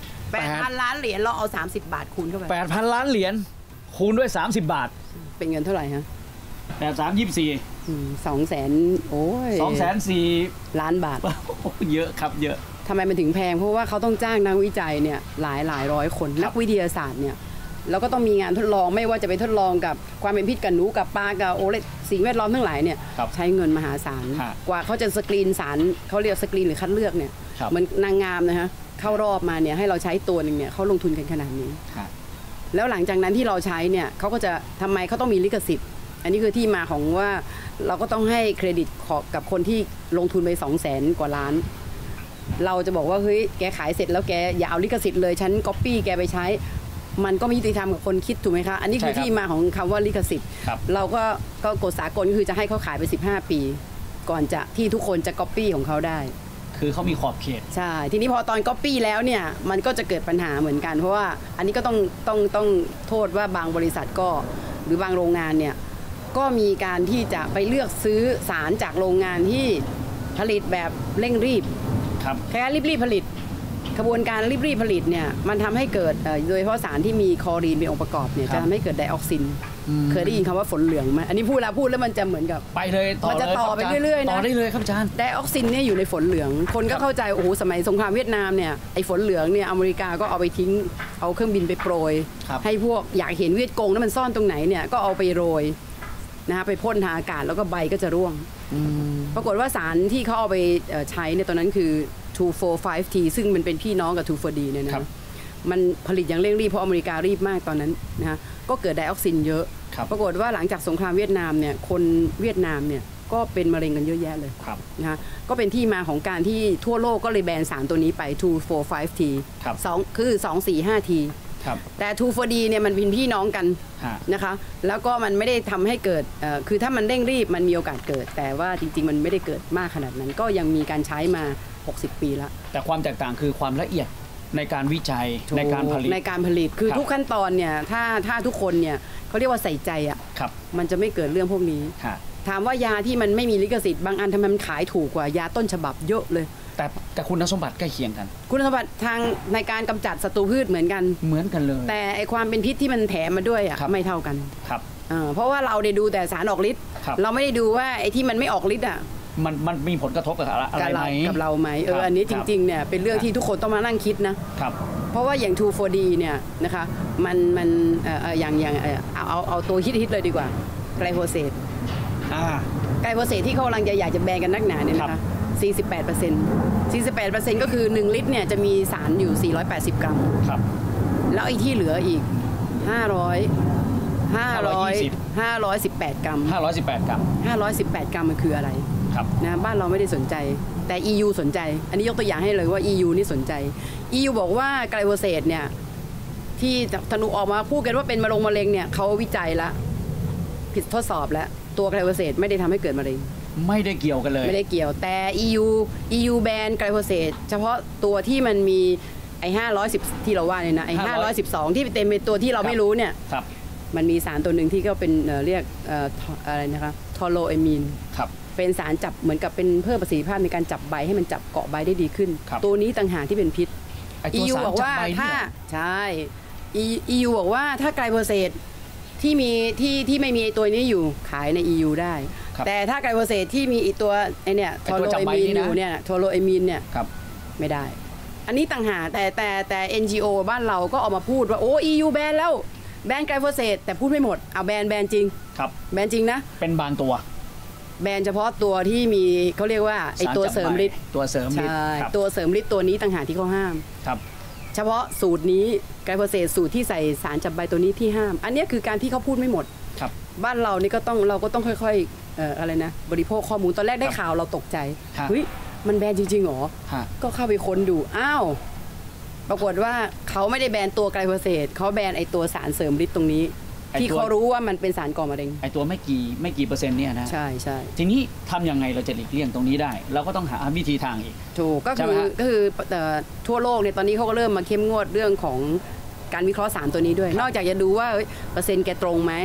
[SPEAKER 2] 8,000 ล้านเหรียญเราเอา30 บาทคูณเข้าไป
[SPEAKER 3] 8,000 ล้านเหรียญคูณด้วย30 บาท
[SPEAKER 2] เป็นเงินเท่าไหร่ฮะ
[SPEAKER 3] 200,000
[SPEAKER 2] โอ้ย204,000 ล้านบาท
[SPEAKER 3] เยอะครับเยอะ
[SPEAKER 2] ทำไมมันถึงแพงเพราะว่าเขาต้องจ้างนักวิจัยเนี่ยหลายร้อยคนนักวิทยาศาสตร์เนี่ยแล้วก็ต้องมีงานทดลองไม่ว่าจะไปทดลองกับความเป็นพิษกับหนูกับปลากับสิ่งแวดล้อมทั้งหลายเนี่ยใช้เงินมหาศาลกว่าเขาจะสกรีนสารเขาเรียกสกรีนหรือคัดเลือกเนี่ยมันนางงามนะฮะเข้ารอบมาเนี่ยให้เราใช้ตัวหนึ่งเนี่ยเขาลงทุนกันขนาดนี้แล้วหลังจากนั้นที่เราใช้เนี่ยเขาก็จะทำไมเขาต้องมีลิขสิทธิ์อันนี้คือที่มาของว่าเราก็ต้องให้เครดิตกับคนที่ลงทุนไป200,000 กว่าล้านเราจะบอกว่าเฮ้ยแกขายเสร็จแล้วแกอย่าเอาลิขสิทธิ์เลยฉันก๊อปปี้แกไปใช้มันก็ไม่ยุติธรรมกับคนคิดถูกไหมคะอันนี้คือที่มาของคำว่าลิขสิทธิ์เราก็กฎสากลคือจะให้เขาขายไป15 ปีก่อนจะที่ทุกคนจะก๊อปปี้ของเขาได้
[SPEAKER 3] คือเขามีขอบเขต
[SPEAKER 2] ใช่ทีนี้พอตอนก๊อปปี้แล้วเนี่ยมันก็จะเกิดปัญหาเหมือนกันเพราะว่าอันนี้ก็ต้องโทษว่าบางบริษัทก็หรือบางโรงงานเนี่ยก็มีการที่จะไปเลือกซื้อสารจากโรงงานที่ผลิตแบบเร่งรีบแค่รีบผลิตกระบวนการรีบผลิตเนี่ยมันทำให้เกิดโดยเฉพาะสารที่มีคลอรีนเป็นองค์ประกอบเนี่ยจะทำให้เกิดไดออกซินเคยได้ยินคำว่าฝนเหลืองไหมอันนี้พูดแล้วมันจะเหมือนกับ
[SPEAKER 3] ไปเลย
[SPEAKER 2] มันจะต่อไปเรื่อยๆนะ
[SPEAKER 3] ต่อได้เลยครับอาจารย์
[SPEAKER 2] ไดออกซินเนี่ยอยู่ในฝนเหลืองคนก็เข้าใจโอ้โหสมัยสงครามเวียดนามเนี่ยไอ้ฝนเหลืองเนี่ยอเมริกาก็เอาไปทิ้งเอาเครื่องบินไปโปรยให้พวกอยากเห็นเวียดกงนั้นมันซ่อนตรงไหนเนี่ยก็เอาไปโรยนะไปพ่นทางอากาศแล้วก็ใบก็จะร่วงปรากฏว่าสารที่เขาเอาไปใช้ในตอนนั้นคือ 2,4,5-T ซึ่งมันเป็นพี่น้องกับ 2,4-D เนี่ยนะมันผลิตอย่างเร่งรีบเพราะอเมริการีบมากตอนนั้นนะก็เกิดไดออกซินเยอะปรากฏว่าหลังจากสงครามเวียดนามเนี่ยคนเวียดนามเนี่ยก็เป็นมะเร็งกันเยอะแยะเลยนะก็เป็นที่มาของการที่ทั่วโลกก็เลยแบนสารตัวนี้ไป 2,4,5-T คือ 2,4,5-T แต่ 2,4-D เนี่ยมันเป็นพี่น้องกันนะคะแล้วก็มันไม่ได้ทำให้เกิดคือถ้ามันเร่งรีบมันมีโอกาสเกิดแต่ว่าจริงๆมันไม่ได้เกิดมากขนาดนั้นก็ยังมีการใช้มา60 ปีแล้ว
[SPEAKER 3] แต่ความแตกต่างคือความละเอียดในการวิจัยในการ
[SPEAKER 2] ผลิตคือทุกขั้นตอนเนี่ยถ้าทุกคนเนี่ยเขาเรียกว่าใส่ใจอ่ะมันจะไม่เกิดเรื่องพวกนี้ถามว่ายาที่มันไม่มีลิขสิทธิ์บางอันทำไมมันขายถูกกว่ายาต้นฉบับเยอะเลย
[SPEAKER 3] แต่คุณสมบัติใกล้เคียงกัน
[SPEAKER 2] คุณสมบัติทางในการกำจัดศัตรูพืชเหมือนกัน
[SPEAKER 3] เลย
[SPEAKER 2] แต่ไอความเป็นพิษที่มันแถมมาด้วยอ่ะไม่เท่ากันเพราะว่าเราได้ดูแต่สารออกฤทธิ์เราไม่ได้ดูว่าไอที่มันไม่ออกฤทธิ์อ่ะ
[SPEAKER 3] มันมีผลกระทบกับอะไรไหม
[SPEAKER 2] กับเราไหมอันนี้จริงๆเนี่ยเป็นเรื่องที่ทุกคนต้องมานั่งคิดนะเพราะว่าอย่าง 2,4-D เนี่ยนะคะมันอย่างเอาตัวฮิตเลยดีกว่าไกลโพเซตที่เขากำลังอยากจะแบนกันนักหนาเนี่ยนะคะ48%ก็คือ1 ลิตรเนี่ยจะมีสารอยู่480 กรัมแล้วไอ้ที่เหลืออีก518 กรัม518 กรัมมันคืออะไรนะบ้านเราไม่ได้สนใจแต่ EU สนใจอันนี้ยกตัวอย่างให้เลยว่า EU นี่สนใจ EU บอกว่าไกลโพเซตเนี่ยที่ธนูออกมาพูดกันว่าเป็นมะเร็งเนี่ยเขาวิจัยแล้วผิดทดสอบแล้วตัวไกลโพเซตไม่ได้ทำให้เกิดมะเร็ง
[SPEAKER 3] ไม่ได้เกี่ยวกันเลย
[SPEAKER 2] ไม่ได้เกี่ยวแต่ EU แบนไกลโพเซตเฉพาะตัวที่มันมีไอ้510ที่เราว่าเนี่ยนะไอ้512ที่เต็มเป็นตัวที่เราไม่รู้เนี่ยมันมีสารตัวหนึ่งที่ก็เป็นเรียกอะไรนะคะทอโรเอมีนเป็นสารจับเหมือนกับเป็นเพิ่มประสิทธิภาพในการจับใบให้มันจับเกาะใบได้ดีขึ้นตัวนี้ต่างหากที่เป็นพิษ EU บอกว่าถ้าใช่ EU บอกว่าถ้าไกลโพเซตที่มีที่ไม่มีตัวนี้อยู่ขายใน EU ได้แต่ถ้าไกลโพเซตที่มีอีกตัวไอเนี่ยทอโรเอมีนอยู่เนี่ยทอโรเอมีนเนี่ยไม่ได้อันนี้ต่างหากแต่ NGO บ้านเราก็ออกมาพูดว่าโอ้ EU แบนแล้วแบนไกลโพเซตแต่พูดไม่หมดเอาแบนจริงแบนจริงนะ
[SPEAKER 3] เป็นบางตัว
[SPEAKER 2] แบนเฉพาะตัวที่มีเขาเรียกว่าไอตัวเสริมฤทธิ์
[SPEAKER 3] ตัวเสริมฤทธิ์
[SPEAKER 2] ตัวเสริมฤทธิ์ตัวนี้ต่างหากที่เขาห้ามเฉพาะสูตรนี้ไกลโพเซตสูตรที่ใส่สารจับใบตัวนี้ที่ห้ามอันนี้คือการที่เขาพูดไม่หมดบ้านเรานี่ก็ต้องค่อยๆอะไรนะบริโภคข้อมูลตอนแรกได้ข่าวเราตกใจเฮ้ยมันแบนจริงๆหรอก็เข้าไปค้นดูอ้าวปรากฏว่าเขาไม่ได้แบนตัวไกลโพเซตเขาแบนไอตัวสารเสริมฤทธิ์ตรงนี้ที่เขารู้ว่ามันเป็นสารก่อมะเร็ง
[SPEAKER 3] ไอตัวไม่กี่เปอร์เซ็นต์เนี่ยนะ
[SPEAKER 2] ใช่
[SPEAKER 3] ทีนี้ทำยังไงเราจะหลีกเลี่ยงตรงนี้ได้เราก็ต้องหาวิธีทางอีก
[SPEAKER 2] ถูกก็คือทั่วโลกเนี่ยตอนนี้เขาก็เริ่มมาเข้มงวดเรื่องของการวิเคราะห์สารตัวนี้ด้วยนอกจากจะดูว่าเปอร์เซ็นต์แกตรงไหม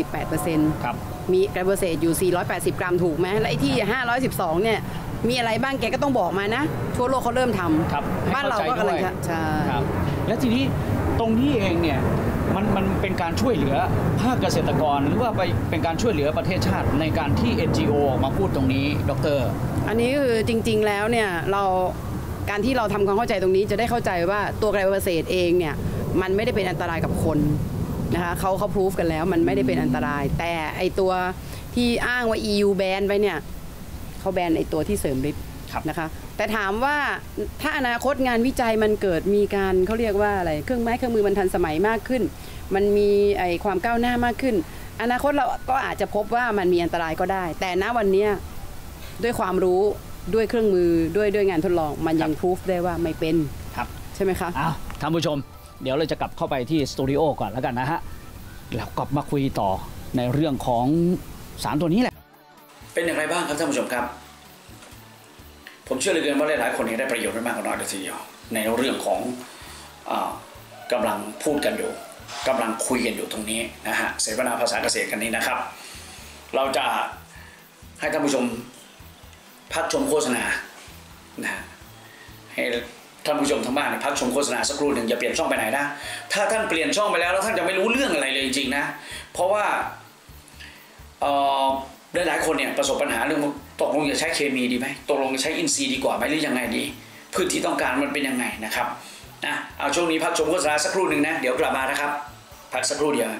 [SPEAKER 2] 48%มีไกลโพเซตอยู่480 กรัมถูกไหมและไอ้ที่512เนี่ยมีอะไรบ้างแกก็ต้องบอกมานะทั่วโลกเขาเริ่มทำบ้านเราก็กำลังใช่
[SPEAKER 3] และทีนี้ตรงนี้เองเนี่ยมันเป็นการช่วยเหลือภาคเกษตรกรหรือว่าเป็นการช่วยเหลือประเทศชาติในการที่ NGO ออกมาพูดตรงนี้ดร.
[SPEAKER 2] อันนี้คือจริงๆแล้วเนี่ยการที่เราทำความเข้าใจตรงนี้จะได้เข้าใจว่าตัวไกลโพเซตเองเนี่ยมันไม่ได้เป็นอันตรายกับคนนะคะเขาพิสูจกันแล้วมันไม่ได้เป็นอันตรายแต่ไอตัวที่อ้างว่า EU แบนไปเนี่ยเขาแบนไอตัวที่เสริมฤทธิ์นะคะแต่ถามว่าถ้าอนาคตงานวิจัยมันเกิดมีการเขาเรียกว่าอะไรเครื่องไม้เครื่องมือมันทันสมัยมากขึ้นมันมีไอความก้าวหน้ามากขึ้นอนาคตเราก็อาจจะพบว่ามันมีอันตรายก็ได้แต่ณวันนี้ด้วยความรู้ด้วยเครื่องมือด้วยงานทดลองมันยังพิสูจได้ว่าไม่เป็น
[SPEAKER 3] ครับ
[SPEAKER 2] ใช่ไหมคะ
[SPEAKER 3] อ้าวท่านผู้ชมเดี๋ยวเราจะกลับเข้าไปที่สตูดิโอก่อนแล้วกันนะฮะแล้วกลับมาคุยต่อในเรื่องของสารตัวนี้แหละ
[SPEAKER 1] เป็นอย่างไรบ้างครับท่านผู้ชมครับผมเชื่อเหลือเกินว่าหลายๆคนได้ประโยชน์ไม่มากก็น้อยเลยทีเดียวในเรื่องของกำลังพูดกันอยู่กำลังคุยกันอยู่ตรงนี้นะฮะเสวนาภาษาเกษตรกันนี้นะครับเราจะให้ท่านผู้ชมพักชมโฆษณานะฮะให้ท่านผู้ชมทางบ้านพักชมโฆษณาสักครู่หนึ่งอย่าเปลี่ยนช่องไปไหนนะถ้าท่านเปลี่ยนช่องไปแล้วท่านจะไม่รู้เรื่องอะไรเลยจริงๆนะเพราะว่าหลายๆคนเนี่ยประสบปัญหาเรื่องตกลงจะใช้เคมีดีไหมตกลงจะใช้อินทรีย์ดีกว่าไหมหรือยังไงดีพืชที่ต้องการมันเป็นยังไงนะครับเอาช่วงนี้พักชมโฆษณาสักครู่หนึ่งนะเดี๋ยวกลับมานะครับพักสักครู่เดียว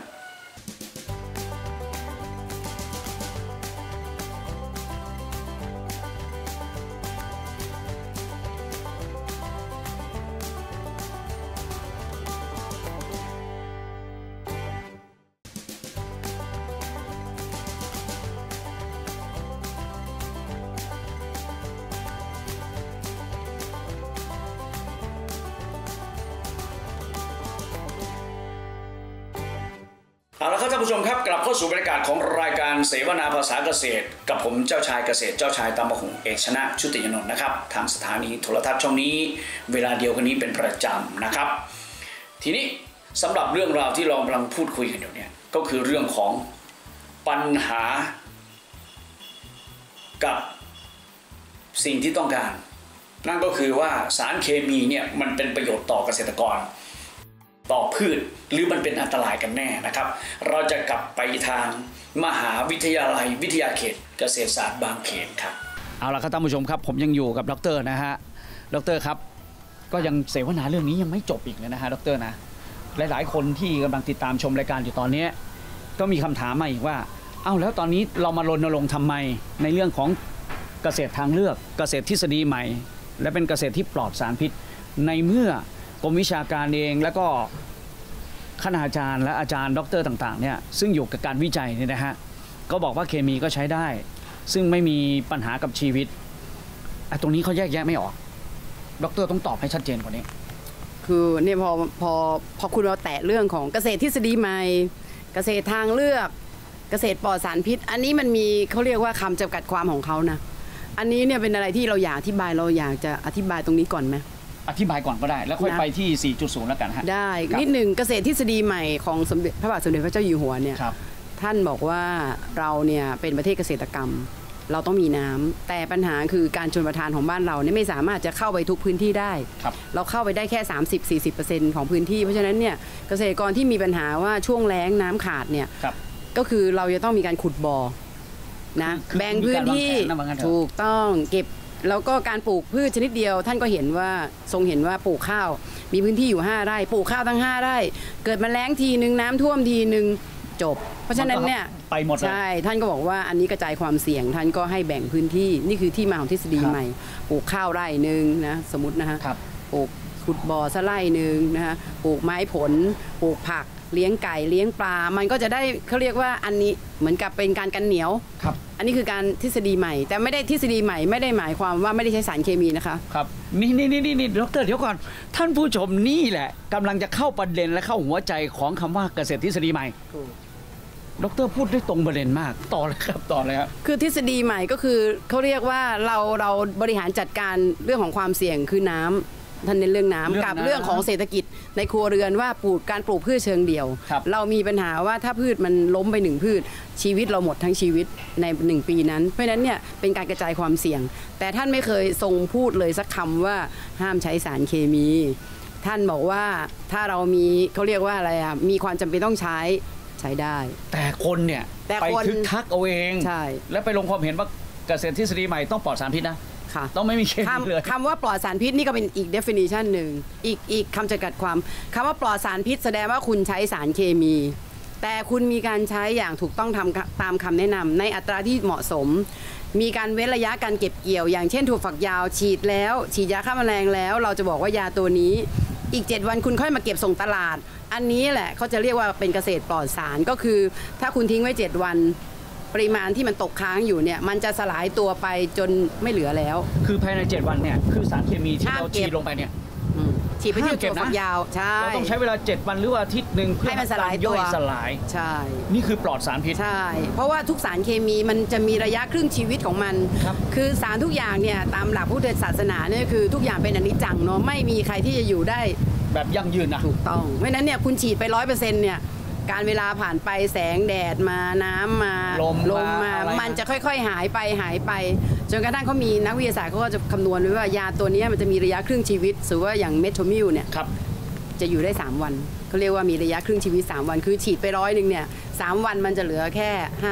[SPEAKER 1] เอาละครับท่านผู้ชมครับกลับเข้าสู่บรรยากาศของรายการเสวนาภาษาเกษตรกับผมเจ้าชายเกษตรเจ้าชายตามหงเอกชนะชุติยนนท์นะครับทางสถานีโทรทัศน์ช่องนี้เวลาเดียวกันนี้เป็นประจำนะครับทีนี้สำหรับเรื่องราวที่เรากำลังพูดคุยกันอยู่เนี่ยก็คือเรื่องของปัญหากับสิ่งที่ต้องการนั่นก็คือว่าสารเคมีเนี่ยมันเป็นประโยชน์ต่อเกษตรกรต่อพืชหรือมันเป็นอันตรายกันแน่นะครับเราจะกลับไปทางมหาวิทยาลัยวิทยาเขตเกษตรศาสตร์บางเขนครับ
[SPEAKER 3] เอาละครับท่านผู้ชมครับผมยังอยู่กับดร.นะฮะดร.ครับก็ยังเสวนาเรื่องนี้ยังไม่จบอีกเลยนะฮะดร.นะหลายๆคนที่กำลังติดตามชมรายการอยู่ตอนนี้ก็มีคำถามมาอีกว่าเอ้าแล้วตอนนี้เรามารณรงค์ทำไมในเรื่องของเกษตรทางเลือกเกษตรทฤษฎีใหม่และเป็นเกษตรที่ปลอดสารพิษในเมื่อกรมวิชาการเองแล้วก็คณาจารย์และอาจารย์ด็อกเตอร์ต่างๆเนี่ยซึ่งอยู่กับการวิจัยเนี่ยนะฮะก็บอกว่าเคมีก็ใช้ได้ซึ่งไม่มีปัญหากับชีวิตตรงนี้เขาแยกแยะไม่ออกด็อกเตอร์ต้องตอบให้ชัดเจนกว่านี้
[SPEAKER 2] คือเนี่ยพอคุณมาแตะเรื่องของเกษตรทฤษฎีใหม่เกษตรทางเลือกเกษตรปลอดสารพิษอันนี้มันมีเขาเรียกว่าคำจำกัดความของเขานะอันนี้เนี่ยเป็นอะไรที่เราอยากอธิบายเราอยากจะอธิบายตรงนี้ก่อนไหม
[SPEAKER 3] อธิบายก่อนก็ได้แล้วค่อยไปที่ 4.0 แล้วกันฮะ
[SPEAKER 2] ได้นิดหนึ่งเกษตรทฤษฎีใหม่ของสมเด็จพระบาทสมเด็จพระเจ้าอยู่หัวเนี่ยท่านบอกว่าเราเนี่ยเป็นประเทศเกษตรกรรมเราต้องมีน้ำแต่ปัญหาคือการชลประทานของบ้านเราเนี่ยไม่สามารถจะเข้าไปทุกพื้นที่ได้เราเข้าไปได้แค่ 30-40% ของพื้นที่เพราะฉะนั้นเนี่ยเกษตรกรที่มีปัญหาว่าช่วงแล้งน้ำขาดเนี่ยก็คือเราจะต้องมีการขุดบ่อนะแบ่งพื้นที่ถูกต้องเก็บแล้วก็การปลูกพืชชนิดเดียวท่านก็เห็นว่าทรงเห็นว่าปลูกข้าวมีพื้นที่อยู่5 ไร่ปลูกข้าวทั้ง5 ไร่เกิดมาแล้งทีนึงน้ำท่วมทีนึงจบเพราะฉะนั้นเนี่ย
[SPEAKER 3] ไปหมด
[SPEAKER 2] ใช่ท่านก็บอกว่าอันนี้กระจายความเสี่ยงท่านก็ให้แบ่งพื้นที่นี่คือที่มาของทฤษฎีใหม่ปลูกข้าวไร่นึงนะสมมตินะฮะปลูกขุดบ่อซะไร่นึงนะฮะปลูกไม้ผลปลูกผักเลี้ยงไก่เลี้ยงปลามันก็จะได้เขาเรียกว่าอันนี้เหมือนกับเป็นการกันเหนียวอันนี้คือการทฤษฎีใหม่แต่ไม่ได้ทฤษฎีใหม่ไม่ได้หมายความว่าไม่ได้ใช้สารเคมีนะคะ
[SPEAKER 3] ครับนี่ดร.เดี๋ยวก่อนท่านผู้ชมนี่แหละกำลังจะเข้าประเด็นและเข้าหัวใจของคำว่าเกษตรทฤษฎีใหม่ดร.พูดได้ตรงประเด็นมากต่อเลยครับต่อเลยครับ
[SPEAKER 2] คือทฤษฎีใหม่ก็คือเขาเรียกว่าเราบริหารจัดการเรื่องของความเสี่ยงคือน้ำท่านเน้นเรื่องน้ำกับเรื่องของเศรษฐกิจในครัวเรือนว่าการปลูกพืชเชิงเดี่ยวเรามีปัญหาว่าถ้าพืชมันล้มไป1 พืชชีวิตเราหมดทั้งชีวิตใน1 ปีนั้นเพราะฉะนั้นเนี่ยเป็นการกระจายความเสี่ยงแต่ท่านไม่เคยทรงพูดเลยสักคำว่าห้ามใช้สารเคมีท่านบอกว่าถ้าเรามีเขาเรียกว่าอะไรอ่ะมีความจำเป็นต้องใช้ได้
[SPEAKER 3] แต่คนเนี่ยไปทึกทักเอาเอง
[SPEAKER 2] ใช่
[SPEAKER 3] แล้วไปลงความเห็นว่าเกษตรทฤษฎีใหม่ต้องปลอดสารพิษนะต้องไม่มีเคมีเลย
[SPEAKER 2] คำว่าปลอดสารพิษนี่ก็เป็นอีก definition หนึ่งอีกคำจำกัดความคำว่าปลอดสารพิษแสดงว่าคุณใช้สารเคมีแต่คุณมีการใช้อย่างถูกต้องตามคำแนะนำในอัตราที่เหมาะสมมีการเว้นระยะการเก็บเกี่ยวอย่างเช่นถั่วฝักยาวฉีดยาฆ่าแมลงแล้วเราจะบอกว่ายาตัวนี้อีก7 วันคุณค่อยมาเก็บส่งตลาดอันนี้แหละเขาจะเรียกว่าเป็นเกษตรปลอดสารก็คือถ้าคุณทิ้งไว้7 วันปริมาณที่มันตกค้างอยู่เนี่ยมันจะสลายตัวไปจนไม่เหลือแล้ว
[SPEAKER 3] คือภายใน7 วันเนี่ยคือสารเคมีที่
[SPEAKER 2] ห้าม
[SPEAKER 3] เรา
[SPEAKER 2] เก็บ
[SPEAKER 3] ฉีดลงไปเนี่ย
[SPEAKER 2] ฉีดไปที่
[SPEAKER 3] ห้ามเก็บ
[SPEAKER 2] ตัว
[SPEAKER 3] นะ
[SPEAKER 2] ฝักยาวใช่
[SPEAKER 3] เราต้องใช้เวลา7 วันหรือว่าอาทิตย์หนึ่งเพื่อ
[SPEAKER 2] ให้มันสลาย
[SPEAKER 3] กรย่อย
[SPEAKER 2] ตัว
[SPEAKER 3] สลาย
[SPEAKER 2] ใช่
[SPEAKER 3] นี่คือปลอดสารพิษ
[SPEAKER 2] ใช่ เพราะว่าทุกสารเคมีมันจะมีระยะครึ่งชีวิตของมัน
[SPEAKER 3] ครับ
[SPEAKER 2] คือสารทุกอย่างเนี่ยตามหลักพุทธศาสนาเนี่ยคือทุกอย่างเป็นอนิจจังเนาะไม่มีใครที่จะอยู่ได้
[SPEAKER 3] แบบยั่งยืนนะ
[SPEAKER 2] ถูกต้องเพราะฉะนั้นเนี่ยคุณฉีดไป100%เนี่ยการเวลาผ่านไปแสงแดดมาน้ำมา
[SPEAKER 3] ลมมา
[SPEAKER 2] มา
[SPEAKER 3] อะไร
[SPEAKER 2] มันจะค่อยๆหายไปจนกระทั่งเขามีนักวิทยาศาสตร์เขาก็จะคำนวณไว้ว่ายาตัวเนี้ยมันจะมีระยะครึ่งชีวิตสมมุติว่าอย่างเมทโทมิลเนี่ย
[SPEAKER 3] ครับ
[SPEAKER 2] จะอยู่ได้3 วันเขาเรียกว่ามีระยะครึ่งชีวิต3 วันคือฉีดไป100เนี่ย3 วันมันจะเหลือแค่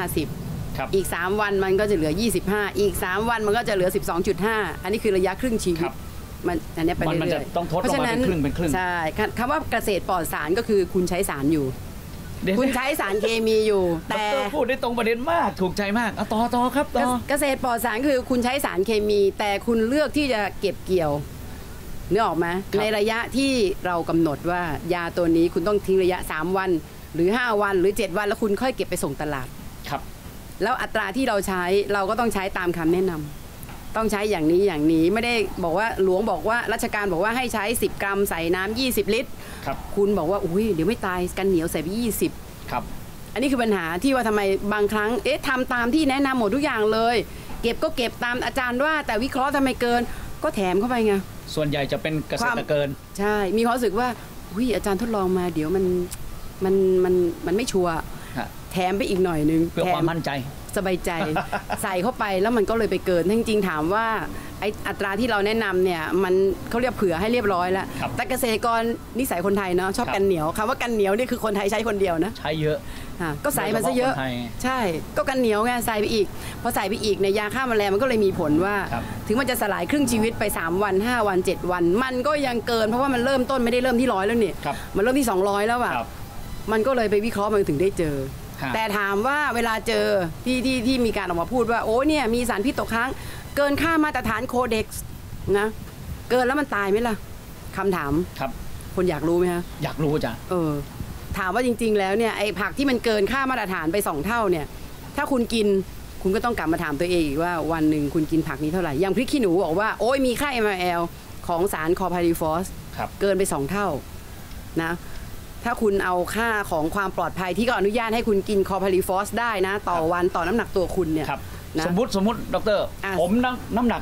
[SPEAKER 2] 50
[SPEAKER 3] ครับ
[SPEAKER 2] อีก3 วันมันก็จะเหลือ25อีก3 วันมันก็จะเหลือ 12.5อันนี้อันนี้ครึ่งชีวิ
[SPEAKER 3] ครั
[SPEAKER 2] ต
[SPEAKER 3] บ
[SPEAKER 2] มันอันนี้ไป
[SPEAKER 3] มัน
[SPEAKER 2] เรื่
[SPEAKER 3] จะ
[SPEAKER 2] อยๆ
[SPEAKER 3] ต้องทดลงมาเป็นครึ่ง
[SPEAKER 2] ใช่คำว่าเกษตรปลอดสารก็คือคุณใช้สารอยู่
[SPEAKER 3] เดี๋ยว
[SPEAKER 2] คุณใช้สารเคมีอยู่
[SPEAKER 3] ด
[SPEAKER 2] แต่
[SPEAKER 3] รพูดได้ตรงประเด็นมากถูกใจมากต่อครับต่อ
[SPEAKER 2] เกษตรปลอดสารคือคุณใช้สารเคมี แต่คุณเลือกที่จะเก็บเกี่ยวนึกออกไหมในระยะที่เรากำหนดว่ายาตัวนี้คุณต้องทิ้งระยะ3 วันหรือ5 วันหรือ7 วันแล้วคุณค่อยเก็บไปส่งตลาด
[SPEAKER 3] ครับ
[SPEAKER 2] แล้วอัตราที่เราใช้เราก็ต้องใช้ตามคำแนะนำต้องใช้อย่างนี้ไม่ได้บอกว่าหลวงบอกว่าราชการบอกว่าให้ใช้10 กรัมใส่น้ำ20 ลิตร
[SPEAKER 3] ครับ
[SPEAKER 2] คุณบอกว่าอุ้ยเดี๋ยวไม่ตายกันเหนียวใส่ไป20
[SPEAKER 3] ครับ
[SPEAKER 2] อันนี้คือปัญหาที่ว่าทำไมบางครั้งทำตามที่แนะนำหมดทุกอย่างเลย เก็บก็เก็บตามอาจารย์ว่าแต่วิเคราะห์ทำไมเกินก็แถมเข้าไปไง
[SPEAKER 3] ส่วนใหญ่จะเป็นเกษตรกร
[SPEAKER 2] ใช่มีความรู้สึกว่าอุ้ยอาจารย์ทดลองมาเดี๋ยวมันไม่ชัวร์
[SPEAKER 3] ฮะ
[SPEAKER 2] แถมไปอีกหน่อยนึง
[SPEAKER 3] เพื่อความมั่นใจ
[SPEAKER 2] สบายใจ ใส่เข้าไปแล้วมันก็เลยไปเกินจริงๆถามว่าไออัตราที่เราแนะนำเนี่ยมันเขาเรียกเผื่อให้เรียบร้อยแล้ว
[SPEAKER 3] ครับ
[SPEAKER 2] แต่เกษตรกรนิสัยคนไทยเนาะชอบ
[SPEAKER 3] ครับ
[SPEAKER 2] กันเหนียวคำว่ากันเหนียวนี่คือคนไทยใช้คนเดียวนะ
[SPEAKER 3] ใช้เยอะ
[SPEAKER 2] ก็ใส่มาซะเยอะ
[SPEAKER 3] โดยเฉพาะคนไทย
[SPEAKER 2] ใช่ก็กันเหนียวไงใส่ไปอีกพอใส่ไปอีกเนี่ยยาฆ่าแมลงมันก็เลยมีผลว่า
[SPEAKER 3] ครับ
[SPEAKER 2] ถึงมันจะสลายครึ่งชีวิตไป3 วัน5 วัน 7 วัน มันก็ยังเกินเพราะว่ามันเริ่มต้นไม่ได้เริ่มที่100แล้วนี่
[SPEAKER 3] ครับ
[SPEAKER 2] มันเริ่มที่200แล้วอะ
[SPEAKER 3] ครับ
[SPEAKER 2] มันก็เลยไปวิเคราะห์มันถึงได้เจอ
[SPEAKER 3] ฮะ
[SPEAKER 2] แต่ถามว่าเวลาเจอที่มีการออกมาพูดว่าโอ้เนี่ยมีสารพิษตกค้างเกินค่ามาตรฐานโคเด็กซ์นะเกินแล้วมันตายไหมล่ะคำถาม
[SPEAKER 3] ครับ
[SPEAKER 2] คนอยากรู้ไหมฮะ
[SPEAKER 3] อยากรู้จ้ะ
[SPEAKER 2] ถามว่าจริงๆแล้วเนี่ยไอ้ผักที่มันเกินค่ามาตรฐานไป2 เท่าเนี่ยถ้าคุณกินคุณก็ต้องกลับมาถามตัวเองอีกว่าวันหนึ่งคุณกินผักนี้เท่าไหร่อย่างพริกขี้หนูบอกว่าโอ้ยมีค่า ml ของสารคอพาริฟอส
[SPEAKER 3] ครับ
[SPEAKER 2] เกินไป2 เท่านะถ้าคุณเอาค่าของความปลอดภัยที่ก็อนุญาตให้คุณกินคอพาริฟอสได้นะต่อวันต่อน้ำหนักตัวคุณเนี่ย
[SPEAKER 3] ครับ
[SPEAKER 2] นะ
[SPEAKER 3] สมมติดร
[SPEAKER 2] อ่ะ
[SPEAKER 3] ผมน้ำหนัก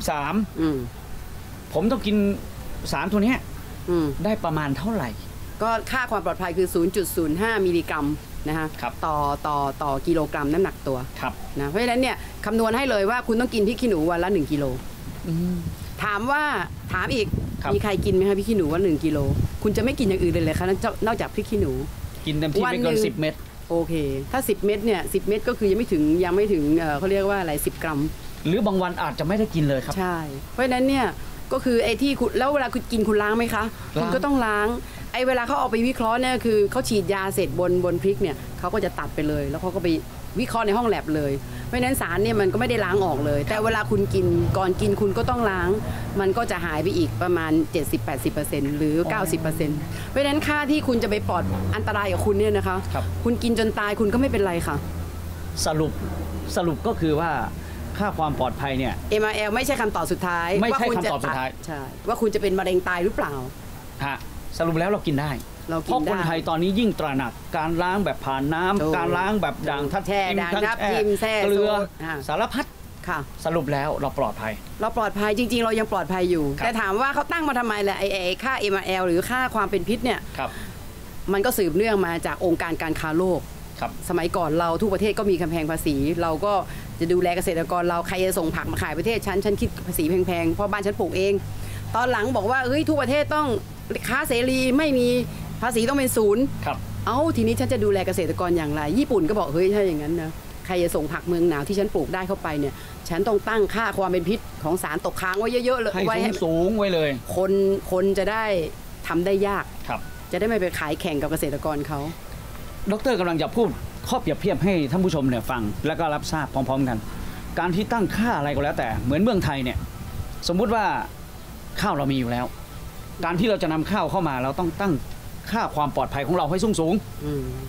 [SPEAKER 3] 53
[SPEAKER 2] อืม
[SPEAKER 3] ผมต้องกินสารตัวเนี้ย
[SPEAKER 2] อืม
[SPEAKER 3] ได้ประมาณเท่าไหร่
[SPEAKER 2] ก็ค่าความปลอดภัยคือ 0.05 มิลลิกรัมนะคะ
[SPEAKER 3] ครับ
[SPEAKER 2] ต่อกิโลกรัมน้ำหนักตัว
[SPEAKER 3] ครับ
[SPEAKER 2] นะเพราะฉะนั้นเนี่ยคำนวณให้เลยว่าคุณต้องกินพริกขี้หนูวันละ1 กิโลถามอีก
[SPEAKER 3] ครับ
[SPEAKER 2] มีใครกินไหมคะพริกขี้หนูวัน1 กิโลคุณจะไม่กินอย่างอื่นเลยคะนอกจากพริกขี้หนู
[SPEAKER 3] กินเต็มที่ไม่เกิน10 เม็ด
[SPEAKER 2] โอเค ถ้า 10 เม็ดเนี่ย10 เม็ดก็คือยังไม่ถึงเขาเรียกว่าอะไร10 กรัม
[SPEAKER 3] หรือบางวันอาจจะไม่ได้กินเลยครับ
[SPEAKER 2] ใช่ เพราะฉะนั้นเนี่ยก็คือไอ้ที่คุณแล้วเวลาคุณกินคุณล้างไหมคะ
[SPEAKER 3] ล้าง
[SPEAKER 2] คุณก็ต้องล้างไอ้เวลาเขาเอาไปวิเคราะห์เนี่ยคือเขาฉีดยาเสร็จบนพริกเนี่ยเขาก็จะตัดไปเลย แล้วเขาก็ไปวิเคราะห์ในห้องแลบเลยเพราะฉะนั้นสารเนี่ยมันก็ไม่ได้ล้างออกเลย แต่เวลาคุณกินก่อนกินคุณก็ต้องล้าง มันก็จะหายไปอีกประมาณ 70-80%หรือ 90%เพราะฉะนั้นค่าที่คุณจะไปปลอดอันตรายกับคุณเนี่ยนะคะ
[SPEAKER 3] ครับ
[SPEAKER 2] คุณกินจนตายคุณก็ไม่เป็นไรค่ะ
[SPEAKER 3] สรุปก็คือว่าค่าความปลอดภัยเนี่ย
[SPEAKER 2] MRL ไม่ใช่คำตอบสุดท้าย
[SPEAKER 3] ไม่ใช่
[SPEAKER 2] ว่าณจะ
[SPEAKER 3] คำตอบสุดท้าย
[SPEAKER 2] ใช่ว่าคุณจะเป็นมะเร็งตายหรือเปล่า
[SPEAKER 3] ฮะสรุปแล้วเรากินได้
[SPEAKER 2] เรากิน
[SPEAKER 3] เพราะ
[SPEAKER 2] ได้
[SPEAKER 3] คนไทยตอนนี้ยิ่งตระหนักการล้างแบบผ่านน้ำ
[SPEAKER 2] ถูก
[SPEAKER 3] การล้างแบบด่างทับ
[SPEAKER 2] แช่
[SPEAKER 3] ทิม
[SPEAKER 2] ด่าง
[SPEAKER 3] ทั้ง
[SPEAKER 2] ทับทิมแช่
[SPEAKER 3] เกลือ
[SPEAKER 2] โซดอ่า
[SPEAKER 3] สารพัด
[SPEAKER 2] ค่ะ
[SPEAKER 3] สรุปแล้วเราปลอดภัย
[SPEAKER 2] เราปลอดภัยจริง ๆ เรายังปลอดภัยอยู่
[SPEAKER 3] ครับ
[SPEAKER 2] แต่ถามว่าเขาตั้งมาทำไมแหละไอ้ค่า MRL หรือค่าความเป็นพิษเนี่ย
[SPEAKER 3] ครับ
[SPEAKER 2] มันก็สืบเนื่องมาจากองค์การการค้าโลก
[SPEAKER 3] ครับ
[SPEAKER 2] สมัยก่อนเราทุกประเทศก็มีกำแพงภาษี เราก็จะดูแลเกษตรกรเราใครจะส่งผักมาขายประเทศฉันคิดภาษีแพงๆเพราะบ้านฉันปลูกเอง ตอนหลังบอกว่าเฮ้ยทุกประเทศต้องค้าเสรีไม่มีภาษีต้องเป็น0
[SPEAKER 3] ครับ
[SPEAKER 2] ทีนี้ฉันจะดูแลเกษตรกรอย่างไรญี่ปุ่นก็บอกเฮ้ยถ้าอย่างนั้นนะใครจะส่งผักเมืองหนาวที่ฉันปลูกได้เข้าไปเนี่ยฉันต้องตั้งค่าความเป็นพิษของสารตกค้างไว้เยอะๆเลย
[SPEAKER 3] ให้
[SPEAKER 2] ไว้ให้
[SPEAKER 3] สูงไว้เลย
[SPEAKER 2] คนจะได้ทำได้ยาก
[SPEAKER 3] ครับ
[SPEAKER 2] จะได้ไม่ไปขายแข่งกับเกษตรกรเขา
[SPEAKER 3] ดรกำลังจะพูดข้อเปรียบเทียบให้ท่านผู้ชมเนี่ยฟังแล้วก็รับทราบพร้อมๆกัน การที่ตั้งค่าอะไรก็แล้วแต่เหมือนเมืองไทยเนี่ยสมมุติว่าข้าวเรามีอยู่แล้ว การที่เราจะนำข้าวเข้ามาเราต้องตั้งค่าความปลอดภัยของเราให้สูง
[SPEAKER 2] อืม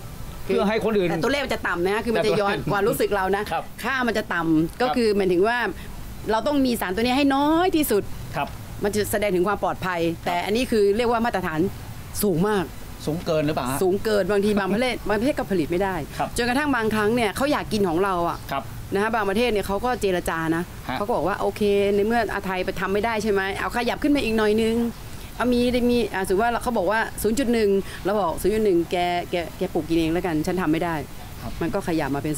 [SPEAKER 3] เพื่อให้คนอื่น
[SPEAKER 2] แต่ตัวเลขมันจะต่ำนะคือมันจะย้อนความรู้สึกเรานะค่ามันจะต่ำก็คือหมายถึงว่าเราต้องมีสารตัวนี้ให้น้อยที่สุดมันจะแสดงถึงความปลอดภัยแต่อันนี้คือเรียกว่ามาตรฐานสูงมาก
[SPEAKER 3] สูงเกินหรือเปล่า
[SPEAKER 2] สูงเกินบางทีบางประเทศก็ผลิตไม่ได้จนกระทั่งบางครั้งเนี่ยเขาอยากกินของเราอ่ะนะฮะบางประเทศเนี่ยเขาก็เจรจานะเขาก็บอกว่าโอเคในเมื่ออาไทยไปทำไม่ได้ใช่ไหมเอาขยับขึ้นมาอีกหน่อยนึงเอามีสมมติว่าเขาบอกว่า 0.1 เราบอก 0.1 แกปลูกกินเองแล้วกันฉันทำไม่ได้มันก็ขยับมาเป็น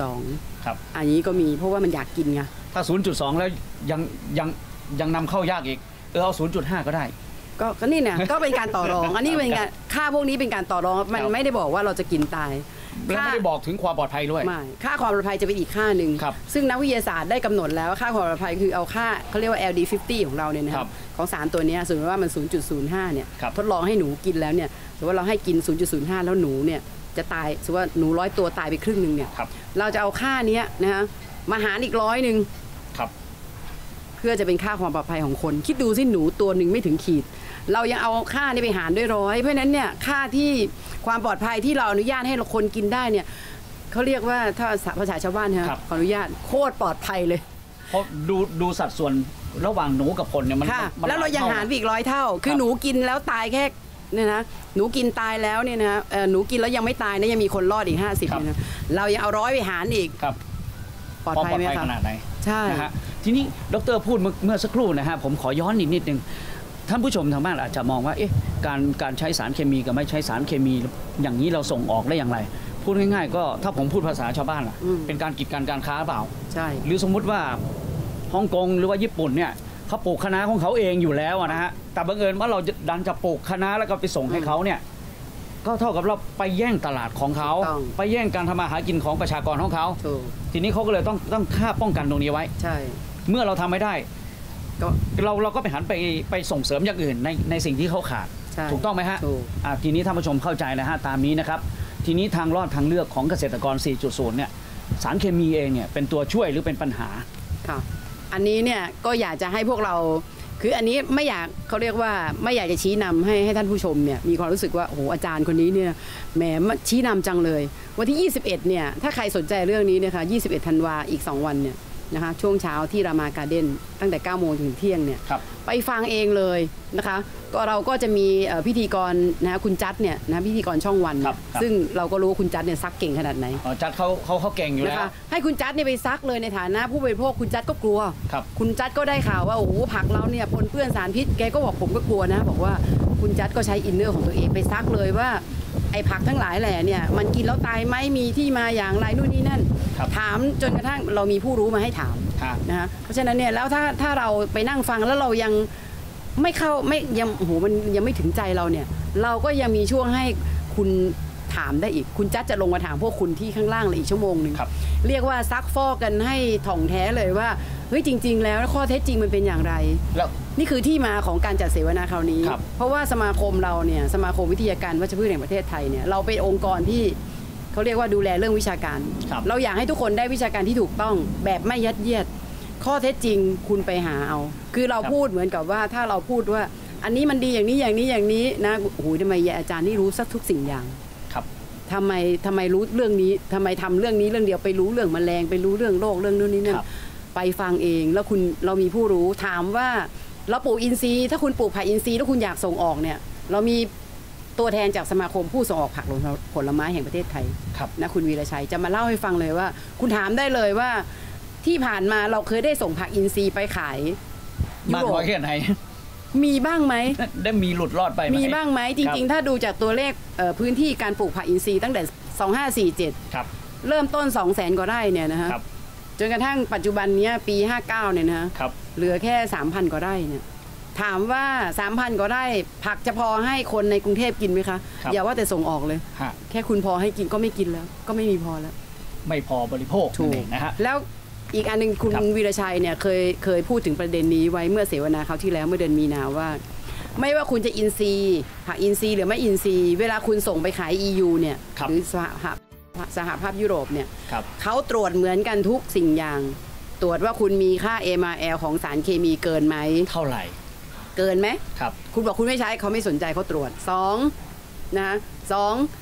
[SPEAKER 2] 0.2
[SPEAKER 3] ครับ
[SPEAKER 2] อันนี้ก็มีเพราะว่ามันอยากกินไง
[SPEAKER 3] ถ้า 0.2 แล้วยังนำเข้ายากอีกเอา 0.5 ก็ได้
[SPEAKER 2] ก็นี่เนี่ยก็เป็นการต่อรองอันนี้เป็นการค่าพวกนี้เป็นการต่อรองมันไม่ได้บอกว่าเราจะกินตาย
[SPEAKER 3] แล้วไม่ได้บอกถึงความปลอดภัยด้วย
[SPEAKER 2] ไม่ค่าความปลอดภัยจะเป็นอีกค่าหนึ่งซึ่งนักวิทยาศาสตร์ได้กำหนดแล้วค่าความปลอดภัยคือเอาค่าเขาเรียกว่า LD50 ของเราเนี่ยนะครับของสารตัวนี้สมมติว่ามัน 0.05 เนี่ยทดลองให้หนูกินแล้วเนี่ยสมมติว่าเราให้กิน 0.05 แล้วหนูเนี่ยจะตายสมมติว่าหนู100 ตัวตายไปครึ่งนึงเนี่ยเราจะเอาค่านี้นะฮะมาหารอีก100นึงเพื่อจะเป็นค่าความปลอดภัยของคนคิดดูสิหนูตัวหนึ่งไม่ถึงขีดเรายังเอาค่านี้ไปหารด้วย100เพราะนั้นเนี่ยค่าที่ความปลอดภัยที่เราอนุญาตให้คนกินได้เนี่ยเขาเรียกว่าถ้าภาษาชาวบ้านครับขออนุญาตโคตรปลอดภัยเลย
[SPEAKER 3] เพราะดูสัดส่วนระหว่างหนูกับคนเนี่ยมัน
[SPEAKER 2] แล้วเรายังหารอีก100 เท่าคือหนูกินแล้วตายแค่เนี่ยนะหนูกินตายแล้วเนี่ยนะหนูกินแล้วยังไม่ตายนะยังมีคนรอดอีก50เนี่ยนะเรายังเอา100ไปหารอีกปลอดภัยไหมครับ
[SPEAKER 3] ขนาดไหน
[SPEAKER 2] ใช่
[SPEAKER 3] นะฮะทีนี้ดร.พูดเมื่อสักครู่นะฮะผมขอย้อนนิดนึงท่านผู้ชมทางบ้านอาจจะมองว่าการใช้สารเคมีกับไม่ใช้สารเคมีอย่างนี้เราส่งออกได้อย่างไรพูดง่ายๆก็ถ้าผมพูดภาษาชาวบ้านล่ะเป็นการกีดกันการค้าเปล่า
[SPEAKER 2] ใช่
[SPEAKER 3] หรือสมมุติว่าฮ่องกงหรือว่าญี่ปุ่นเนี่ยเขาปลูกคะน้าของเขาเองอยู่แล้วนะฮะแต่บังเอิญว่าเราดันจะปลูกคะน้าแล้วก็ไปส่งให้เขาเนี่ยก็เท่ากับเราไปแย่งตลาดของเขาไปแย่งการทำมาหากินของประชากรของเขาทีนี้เขาก็เลยต้องค่าป้องกันตรงนี้ไว้
[SPEAKER 2] ใช่
[SPEAKER 3] เมื่อเราทำไม่ได้เราก็ไปหันไปส่งเสริมอย่างอื่นในสิ่งที่เขาขาดถูกต้องไหมฮะทีนี้ท่านผู้ชมเข้าใจนะฮะตามนี้นะครับทีนี้ทางรอดทางเลือกของเกษตรกร 4.0 เนี่ยสารเคมีเองเนี่ยเป็นตัวช่วยหรือเป็นปัญหา
[SPEAKER 2] ค่ะอันนี้เนี่ยก็อยากจะให้พวกเราคืออันนี้ไม่อยากเขาเรียกว่าไม่อยากจะชี้นำให้ท่านผู้ชมเนี่ยมีความรู้สึกว่าโอ้โหอาจารย์คนนี้เนี่ยแหมชี้นำจังเลยวันที่21เนี่ยถ้าใครสนใจเรื่องนี้เนี่ยค่ะ21 ธันวาอีก2 วันเนี่ยนะคะช่วงเช้าที่รามาการ์เด้นตั้งแต่ 9 โมงถึงเที่ยงเนี่ยไปฟังเองเลยนะคะก็เราก็จะมีพิธีกรนะคุณจัดเนี่ยนะพิธีกรช่องวันซึ่งเราก็รู้คุณจัดเนี่ยซักเก่งขนาดไหน
[SPEAKER 3] จัดเขาเก่งอยู่แล้ว
[SPEAKER 2] ให้คุณจัดเนี่ยไปซักเลยในฐานะผู้บริโภคคุณจัดก็กลัวคุณจัดก็ได้ข่าวว่าโอ้โหผักเราเนี่ยปนเปื้อนสารพิษแกก็บอกผมก็กลัวนะบอกว่าคุณจัดก็ใช้อินเนอร์ของตัวเองไปซักเลยว่าไอ้ผักทั้งหลายแหล่เนี่ยมันกินแล้วตายไหมมีที่มาอย่างไรนู่นนี่นั่นถามจนกระทั่งเรามีผู้รู้มาให้ถามนะเพราะฉะนั้นเนี่ยแล้วถ้าเราไปนั่งฟังแล้วเรายังไม่เข้าไม่ยังโอ้โหมันยังไม่ถึงใจเราเนี่ยเราก็ยังมีช่วงให้คุณถามได้อีกคุณจัดจะลงมาถามพวกคุณที่ข้างล่างเลยอีกชั่วโมงนึงเรียกว่าซักฟอกกันให้ถ่องแท้เลยว่าเฮ้ยจริงๆแล้วข้อเท็จจริงมันเป็นอย่างไรนี่คือที่มาของการจัดเสวนาคราวนี้เพราะว่าสมาคมเราเนี่ยสมาคมวิทยาการวัชพืชแห่งประเทศไทยเนี่ยเราเป็นองค์กรที่เขาเรียกว่าดูแลเรื่องวิชาการเราอยากให้ทุกคนได้วิชาการที่ถูกต้องแบบไม่ยัดเยียดข้อเท็จจริงคุณไปหาเอาคือเราพูดเหมือนกับว่าถ้าเราพูดว่าอันนี้มันดีอย่างนี้อย่างนี้อย่างนี้นะโอ้โหทำไมอาจารย์นี่รู้สักทุกสิ่งอย่างทำไมรู้เรื่องนี้ทำไมทำเรื่องนี้เรื่องเดียวไปรู้เรื่องแมลงไปรู้เรื่องโรคเรื่องนู้นนี่นั่นไปฟังเองแล้วเรามีผู้รู้ถามว่าเราปลูกอินทรีย์ถ้าคุณปลูกผักอินทรีย์แล้วคุณอยากส่งออกเนี่ยเรามีตัวแทนจากสมาคมผู้ส่งออกผักผลไม้แห่งประเทศไทยนะคุณวีรชัยจะมาเล่าให้ฟังเลยว่าคุณถามได้เลยว่าที่ผ่านมาเราเคยได้ส่งผักอินทรีย์ไปขาย
[SPEAKER 3] ยุโรปแค่ไหน
[SPEAKER 2] มีบ้างไหม
[SPEAKER 3] ได้มีหลุดรอดไป
[SPEAKER 2] มีบ้างไหมจริงๆถ้าดูจากตัวเลขพื้นที่การปลูกผักอินทรีย์ตั้งแต่2547เริ่มต้น 200,000 กว่าไร่เนี่ยนะฮะจนกระทั่งปัจจุบันนี้ปี59เนี่ยนะเหลือแค่ 3,000 กว่าไร่เนี่ยถามว่า 3,000 กว่าไร่ผักจะพอให้คนในกรุงเทพกินไหมคะอย่าว่าแต่ส่งออกเลยแค่คุณพอให้กินก็ไม่กินแล้วก็ไม่มีพอแล้ว
[SPEAKER 3] ไม่พอบริโภคถูกนะฮะ
[SPEAKER 2] แล้วอีกอันนึงคุณวีรชัยเนี่ยเคยพูดถึงประเด็นนี้ไว้เมื่อเสวนาเขาที่แล้วเมื่อเดือนมีนาว่าไม่ว่าคุณจะอินทรีย์ผักอินทรีย์หรือไม่อินทรีย์เวลาคุณส่งไปขาย EU เนี่ยหรือสหภาพยุโรปเนี่ยเขาตรวจเหมือนกันทุกสิ่งอย่างตรวจว่าคุณมีค่า MRL ของสารเคมีเกินไหม
[SPEAKER 3] เท่าไหร่
[SPEAKER 2] เกินไหมคุณบอกคุณไม่ใช้เขาไม่สนใจเขาตรวจ2นะ2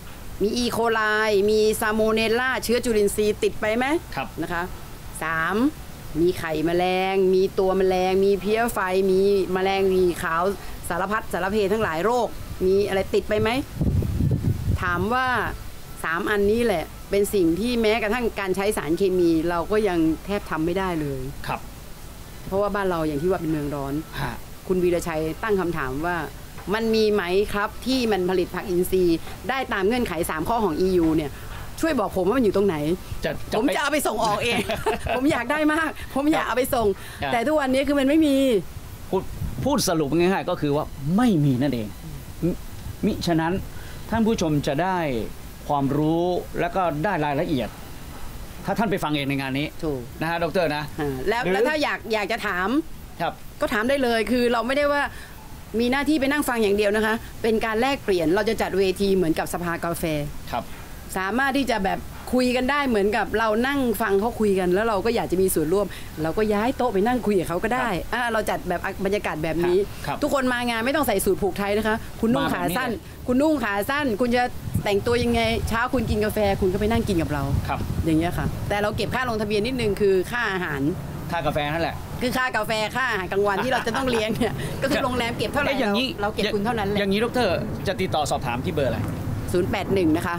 [SPEAKER 2] มีอีโคไลมีซาโมเนลล่าเชื้อจุลินทรีย์ติดไปไหม
[SPEAKER 3] ครับ
[SPEAKER 2] นะคะ3มีไข่แมลงมีตัวแมลงมีเพี้ยไฟมีแมลงวีขาวสารพัดสารเพทั้งหลายโรคมีอะไรติดไปไหมถามว่า3อันนี้แหละเป็นสิ่งที่แม้กระทั่งการใช้สารเคมีเราก็ยังแทบทำไม่ได้เลย
[SPEAKER 3] ครับ
[SPEAKER 2] เพราะว่าบ้านเราอย่างที่ว่าเป็นเมืองร้อน
[SPEAKER 3] ฮะ
[SPEAKER 2] คุณวีรชัยตั้งคำถามว่ามันมีไหมครับที่มันผลิตผักอินทรีย์ได้ตามเงื่อนไข3ข้อของ EU เนี่ยช่วยบอกผมว่ามันอยู่ตรงไหนผมจะเอาไปส่งออกเอง ผมอยากได้มากผมอยากเอาไปส่งแต่ทุกวันนี้คือมันไม่มี
[SPEAKER 3] พูดสรุปง่ายๆก็คือว่าไม่มีนั่นเองมิฉะนั้นท่านผู้ชมจะได้ความรู้แล้วก็ได้รายละเอียดถ้าท่านไปฟังเองในงานนี้
[SPEAKER 2] ถูก
[SPEAKER 3] นะฮะดรนะ
[SPEAKER 2] แล้วถ้าอยากจะถาม
[SPEAKER 3] ครับ
[SPEAKER 2] ก็ถามได้เลยคือเราไม่ได้ว่ามีหน้าที่ไปนั่งฟังอย่างเดียวนะคะเป็นการแลกเปลี่ยนเราจะจัดเวทีเหมือนกับสภากาแฟ
[SPEAKER 3] ครับ
[SPEAKER 2] สามารถที่จะแบบคุยกันได้เหมือนกับเรานั่งฟังเขาคุยกันแล้วเราก็อยากจะมีส่วนร่วมเราก็ย้ายโต๊ะไปนั่งคุยกับเขาก็ได้เราจัดแบบบรรยากาศแบบนี้ทุกคนมางานไม่ต้องใส่สูทผูกไทยนะคะคุณนุ่งขาสั้นคุณจะแต่งตัวยังไงเช้าคุณกินกาแฟคุณก็ไปนั่งกินกับเราอย่างเงี้ยค่ะแต่เราเก็บค่าลงทะเบียนนิดนึงคือค่าอาหาร
[SPEAKER 3] ค่ากาแฟนั่นแหละ
[SPEAKER 2] คือค่ากาแฟค่าอาหารกลางวันที่เราจะต้องเลี้ยงเนี่ยก็คือโรงแรมเก็บเท่าไหร่เราเก็บคุณเท่านั้นแหละ
[SPEAKER 3] อย่างนี้ดร.จะติดต่อสอบถามที่เบอร์อะไร
[SPEAKER 2] 081นะคะ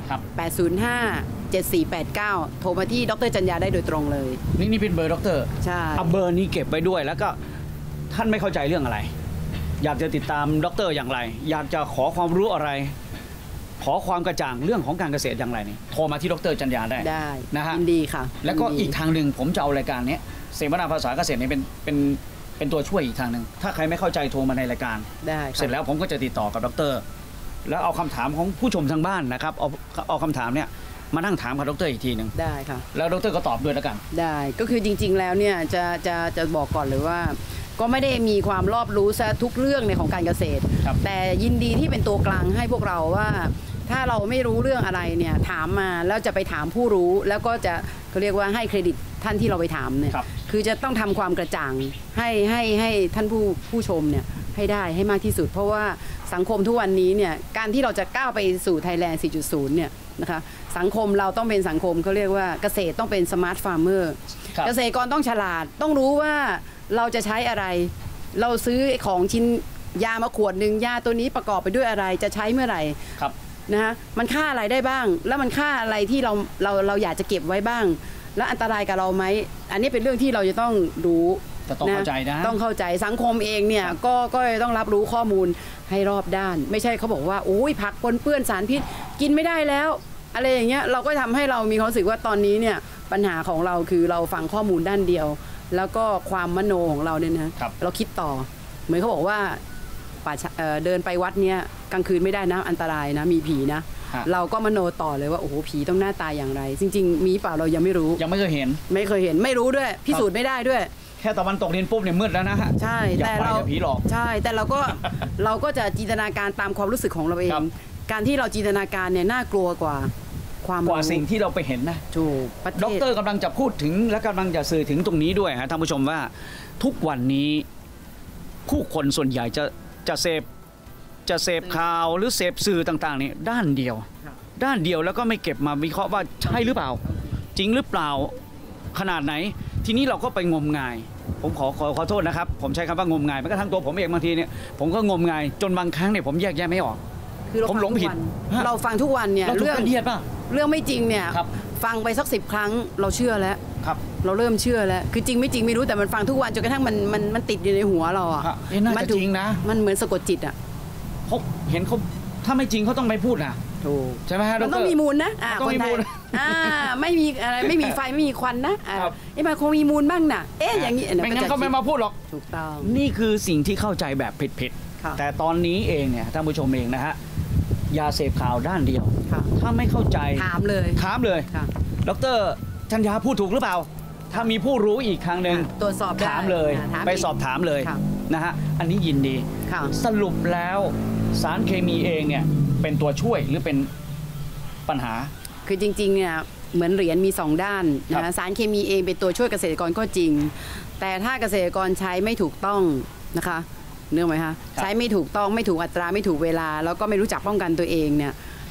[SPEAKER 2] 805 7489โทรมาที่ดร.จัญญาได้โดยตรงเลย
[SPEAKER 3] นี่เป็นเบอร์ดร.
[SPEAKER 2] ใช่
[SPEAKER 3] เอาเบอร์นี้เก็บไว้ด้วยแล้วก็ท่านไม่เข้าใจเรื่องอะไรอยากจะติดตามดร.อย่างไรอยากจะขอความรู้อะไรขอความกระจ่างเรื่องของการเกษตรอย่างไรนี่โทรมาที่ดร.จัญญาได้
[SPEAKER 2] นะฮะยินดีค่ะ
[SPEAKER 3] แล้วก็อีกทางหนึ่งผมจะเอารายการนี้เสวนาภาษาเกษตรนี่เป็นตัวช่วยอีกทางหนึ่งถ้าใครไม่เข้าใจโทรมาในรายการ
[SPEAKER 2] ได้
[SPEAKER 3] เสร็จแล้วผมก็จะติดต่อกับดร.แล้วเอาคำถามของผู้ชมทางบ้านนะครับเอาคำถามเนี่ยมานั่งถามกับดร.อีกทีหนึ่ง
[SPEAKER 2] ได้ค่ะ
[SPEAKER 3] แล้วดร.ก็ตอบด้วยแล้วกัน
[SPEAKER 2] ได้ก็คือจริงๆแล้วเนี่ยจะบอกก่อนเลยว่าก็ไม่ได้มีความรอบรู้ซะทุกเรื่องในของการเกษตรแต่ยินดีที่เป็นตัวกลางให้พวกเราว่าถ้าเราไม่รู้เรื่องอะไรเนี่ยถามมาแล้วจะไปถามผู้รู้แล้วก็จะเขาเรียกว่าให้เครดิตท่านที่เราไปถามเนี่ยคือจะต้องทำความกระจ่างให้ท่านผู้ชมเนี่ยให้ได้ให้มากที่สุดเพราะว่าสังคมทุกวันนี้เนี่ยการที่เราจะก้าวไปสู่ไทยแลนด์ 4.0 เนี่ยนะคะสังคมเราต้องเป็นสังคมเขาเรียกว่าเกษตรต้องเป็นสมาร์ทฟาร์มเมอร์เกษตรกรต้องฉลาดต้องรู้ว่าเราจะใช้อะไรเราซื้อของชิ้นยามาขวดหนึ่งยาตัวนี้ประกอบไปด้วยอะไรจะใช้เมื่อไหร่นะคะมันค่าอะไรได้บ้างแล้วมันค่าอะไรที่เราอยากจะเก็บไว้บ้างแล้วอันตรายกับเราไหมอันนี้เป็นเรื่องที่เราจะต้องรู้
[SPEAKER 3] ต้องเข้าใจนะ
[SPEAKER 2] ต้องเข้าใจสังคมเองเนี่ยก็ต้องรับรู้ข้อมูลให้รอบด้านไม่ใช่เขาบอกว่าโอ้ยผักปนเปื้อนสารพิษกินไม่ได้แล้วอะไรอย่างเงี้ยเราก็ทำให้เรามีความรู้สึกว่าตอนนี้เนี่ยปัญหาของเราคือเราฟังข้อมูลด้านเดียวแล้วก็ความมโนของเราเนี่ยนะเราคิดต่อเหมือนเขาบอกว่าเดินไปวัดเนี้ยกลางคืนไม่ได้นะอันตรายนะมีผีนะเราก็มโนต่อเลยว่าโอ้โหผีต้องหน้าตาอย่างไรจริงๆมีเปล่าเรายังไม่รู้
[SPEAKER 3] ยังไม่เคยเห็น
[SPEAKER 2] ไม่รู้ด้วยพิสูจน์ไม่ได้ด้วย
[SPEAKER 3] แค่ตะวันตกดินปุ๊บเนี่ยมืดแล้วนะฮะ
[SPEAKER 2] ใช่แต่เรา
[SPEAKER 3] ผีหลอก
[SPEAKER 2] ใช่แต่เราก็จะจินตนาการตามความรู้สึกของเราเองการที่เราจินตนาการเนี่ยน่ากลัวกว่า
[SPEAKER 3] สิ่งที่เราไปเห็นนะ
[SPEAKER 2] ถูก
[SPEAKER 3] ดร.กำลังจะพูดถึงและกำลังจะสื่อถึงตรงนี้ด้วยฮะท่านผู้ชมว่าทุกวันนี้ผู้คนส่วนใหญ่จะเสพข่าวหรือเสพสื่อต่างๆนี่ด้านเดียวแล้วก็ไม่เก็บมาวิเคราะห์ว่าใช่หรือเปล่าจริงหรือเปล่าขนาดไหนทีนี้เราก็ไปงมงายผมขอโทษนะครับผมใช้คำว่างมงายแม้กระทั่งตัวผมเองบางทีเนี่ยผมก็งมงายจนบางครั้งเนี่ยผมแยกแยะไม่ออกผมหลงผิด
[SPEAKER 2] เราฟังทุกวันเนี่ย
[SPEAKER 3] เรื่อง
[SPEAKER 2] ไม่จริงเนี่ยฟังไปสัก10 ครั้งเราเชื่อแล้วเราเริ่มเชื่อแล้วคือจริงไม่จริงไม่รู้แต่มันฟังทุกวันจนกระทั่งมันติดอยู่ในหัวเราอ่ะ
[SPEAKER 3] มันจริงนะ
[SPEAKER 2] มันเหมือนสะกดจิตอ่ะ
[SPEAKER 3] เขาเห็นเขาถ้าไม่จริงเขาต้องไม่พูดนะ
[SPEAKER 2] ถูก
[SPEAKER 3] ใช่ไหมฮะ
[SPEAKER 2] มันต้องมีมูลนะ
[SPEAKER 3] ต้องมีมูล
[SPEAKER 2] ไม่มีอะไรไม่มีไฟไม่มีควันนะมันคงมีมูลบ้างนะอย่างนี้
[SPEAKER 3] ไม่งั้นเขาไม่มาพูดหรอก
[SPEAKER 2] ถูกต้อง
[SPEAKER 3] นี่คือสิ่งที่เข้าใจแบบผิดแต่ตอนนี้เองเนี่ยท่านผู้ชมเองนะฮะอย่าเสพข่าวด้านเดียวถ้าไม่เข้าใจ
[SPEAKER 2] ถามเลย
[SPEAKER 3] ดร.จัญญาพูดถูกหรือเปล่าถ้ามีผู้รู้อีกครั้งหนึ่ง
[SPEAKER 2] ตรวจสอบ
[SPEAKER 3] ถามเลยไปสอบถามเลยนะฮะอันนี้ยินดีสรุปแล้วสารเคมีเองเนี่ยเป็นตัวช่วยหรือเป็นปัญหา
[SPEAKER 2] คือจริงๆเนี่ยเหมือนเหรียญมี2 ด้านนะสารเคมีเองเป็นตัวช่วยเกษตรกรก็จริงแต่ถ้าเกษตรกรใช้ไม่ถูกต้องนะคะเนื่องไหมคะใช้ไม่ถูกต้องไม่ถูกอัตราไม่ถูกเวลาแล้วก็ไม่รู้จักป้องกันตัวเองเนี่ย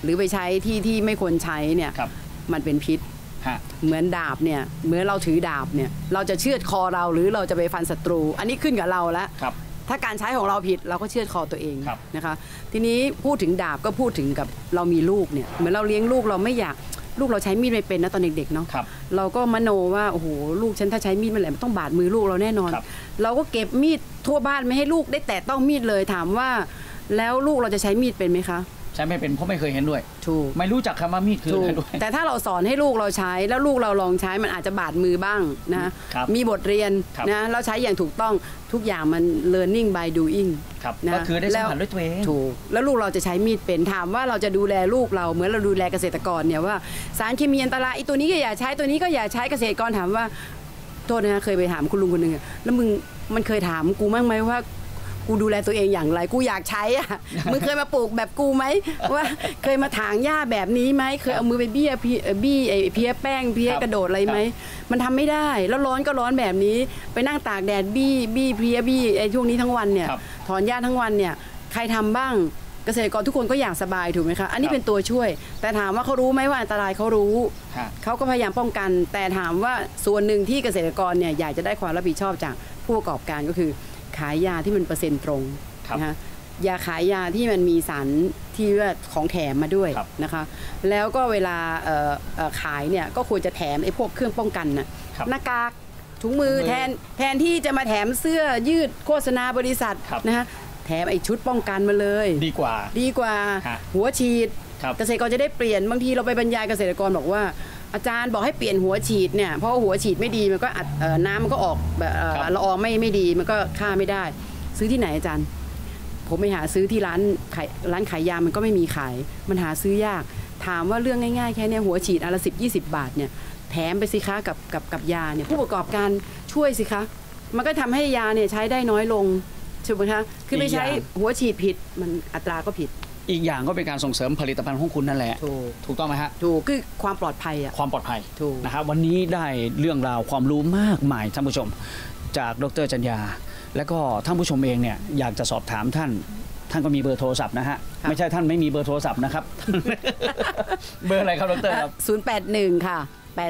[SPEAKER 2] หรือไปใช้ที่ไม่ควรใช้เนี่ยมันเป็นพิษเหมือนดาบเนี่ยเหมือนเราถือดาบเนี่ยเราจะเชือดคอเราหรือเราจะไปฟันศัตรูอันนี้ขึ้นกับเราแล้วถ้าการใช้ของเราผิดเราก็เชือดคอตัวเองนะคะทีนี้พูดถึงดาบก็พูดถึงกับเรามีลูกเนี่ยเหมือนเราเลี้ยงลูกเราไม่อยากลูกเราใช้มีดไม่เป็นนะตอนเด็กๆเนาะเราก็มโนว่าโอ้โหลูกฉันถ้าใช้มีดมันแหละมันต้องบาดมือลูกเราแน่นอนเราก็เก็บมีดทั่วบ้านไม่ให้ลูกได้แตะต้องมีดเลยถามว่าแล้วลูกเราจะใช้มีดเป็นไหมคะ
[SPEAKER 3] ใช้ไม่เป็นเพราะไม่เคยเห็นด้วย
[SPEAKER 2] ถูก
[SPEAKER 3] ไม่รู้จักคำว่ามีดคืออะไรด้วย
[SPEAKER 2] แต่ถ้าเราสอนให้ลูกเราใช้แล้วลูกเราลองใช้มันอาจจะบาดมือบ้างนะมีบทเรียนนะเราใช้อย่างถูกต้องทุกอย่างมัน learning by doing
[SPEAKER 3] นะก็คือได้สัมผัสด้วยตัวเอง
[SPEAKER 2] ถูกแล้วลูกเราจะใช้มีดเป็นถามว่าเราจะดูแลลูกเราเหมือนเราดูแลเกษตรกรเนี่ยว่าสารเคมีอันตรายตัวนี้ก็อย่าใช้ตัวนี้ก็อย่าใช้เกษตรกรถามว่าโทษนะเคยไปถามคุณลุงคนหนึ่งแล้วมึงมันเคยถามกูบ้างไหมว่ากูดูแลตัวเองอย่างไรกูอยากใช้อ่ะ มึงเคยมาปลูกแบบกูไหมว่าเคยมาถางหญ้าแบบนี้ไหมเคยเอามือไปบี้ไอ้เพี้ยแป้งเพี้ยกระโดดอะไรไหมมันทำไม่ได้แล้วร้อนก็ร้อนแบบนี้ไปนั่งตากแดดบี้เพี้ยไอ้ช่วงนี้ทั้งวันเนี่ยถอนหญ้าทั้งวันเนี่ยใครทำบ้างเกษตรกรทุกคนก็อยากสบายถูกไหมคะอันนี้เป็นตัวช่วยแต่ถามว่าเขารู้ไหมว่าอันตรายเขารู้เขาก็พยายามป้องกันแต่ถามว่าส่วนหนึ่งที่เกษตรกรเนี่ยอยากจะได้ความรับผิดชอบจากผู้ประกอบการก็คือขายยาที่มันเปอร์เซ็นต์ตรงนะคะยาขายยาที่มันมีสารที่ว่าของแถมมาด้วยนะคะแล้วก็เวลาขายเนี่ยก็ควรจะแถมไอ้พวกเครื่องป้องกันน่ะหน้ากากถุงมือแทนที่จะมาแถมเสื้อยืดโฆษณาบริษัทนะคะแถมไอ้ชุดป้องกันมาเลย
[SPEAKER 3] ดีกว่า
[SPEAKER 2] หัวฉีดเกษตรกรจะได้เปลี่ยนบางทีเราไปบรรยายเกษตรกรบอกว่าอาจารย์บอกให้เปลี่ยนหัวฉีดเนี่ยเพราะหัวฉีดไม่ดีมันก็อัดน้ำมันก็ออกละอองไม่ดีมันก็ฆ่าไม่ได้ซื้อที่ไหนอาจารย์ผมไปหาซื้อที่ร้านขายยามันก็ไม่มีขายมันหาซื้อยากถามว่าเรื่องง่ายๆแค่นี้หัวฉีดอันละ10-20 บาทเนี่ยแถมไปสิคะกับยาเนี่ยผู้ประกอบการช่วยสิคะมันก็ทำให้ยาเนี่ยใช้ได้น้อยลงใช่ไหมคะคือไม่ใช้หัวฉีดผิดมันอัตราก็ผิด
[SPEAKER 3] อีกอย่างก็เป็นการส่งเสริมผลิตภัณฑ์ของคุณนั่นแหละถูกต้องไหมฮะ
[SPEAKER 2] ถูกคือความปลอดภัยอะ
[SPEAKER 3] ความปลอดภัยนะครับวันนี้ได้เรื่องราวความรู้มากมายท่านผู้ชมจากดร.จัญญาและก็ท่านผู้ชมเองเนี่ยอยากจะสอบถามท่านก็มีเบอร์โทรศัพท์นะฮะไม่ใช่ท่านไม่มีเบอร์โทรศัพท์นะครับเบอร์อะไรครับดร.ครับ
[SPEAKER 2] 081ค่ะ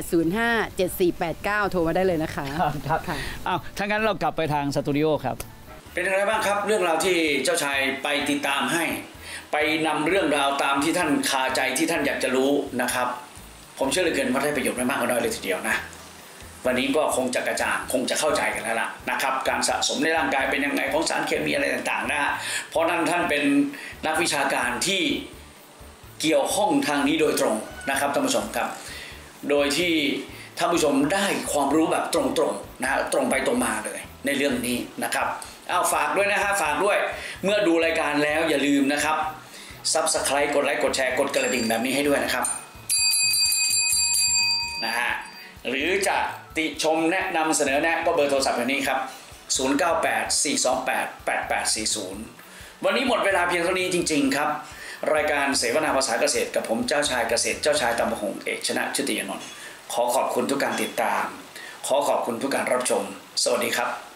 [SPEAKER 2] 805-7489โทรมาได้เลยนะคะ
[SPEAKER 3] ครับอ้าวถ้างั้นเรากลับไปทางสตูดิโอครับ
[SPEAKER 1] เป็นอะไรบ้างครับเรื่องราวที่เจ้าชายไปติดตามให้ไปนำเรื่องราวตามที่ท่านคาใจที่ท่านอยากจะรู้นะครับผมเชื่อเหลือเกินว่าได้ประโยชน์ไม่มากก็น้อยเลยทีเดียวนะวันนี้ก็คงจะกระจ่างคงจะเข้าใจกันแล้วล่ะนะครับการสะสมในร่างกายเป็นยังไงของสารเคมีอะไรต่างๆนะฮะเพราะนั้นท่านเป็นนักวิชาการที่เกี่ยวข้องทางนี้โดยตรงนะครับท่านผู้ชมครับโดยที่ท่านผู้ชมได้ความรู้แบบตรงๆนะฮะตรงไปตรงมาเลยในเรื่องนี้นะครับเอาฝากด้วยนะฮะฝากด้วยเมื่อดูรายการแล้วอย่าลืมนะครับ Subscribe กดไลค์กดแชร์กดกระดิ่งแบบนี้ให้ด้วยนะครับนะฮะหรือจะติชมแนะนำเสนอแนะก็เบอร์โทรศัพท์แบบนี้ครับ0984288840วันนี้หมดเวลาเพียงเท่านี้จริงๆครับรายการเสวนาภาษาเกษตรกับผมเจ้าชายเกษตรเจ้าชายตำบะหงเอกชนะชุติยนนท์ขอขอบคุณทุกการติดตามขอขอบคุณทุกการรับชมสวัสดีครับ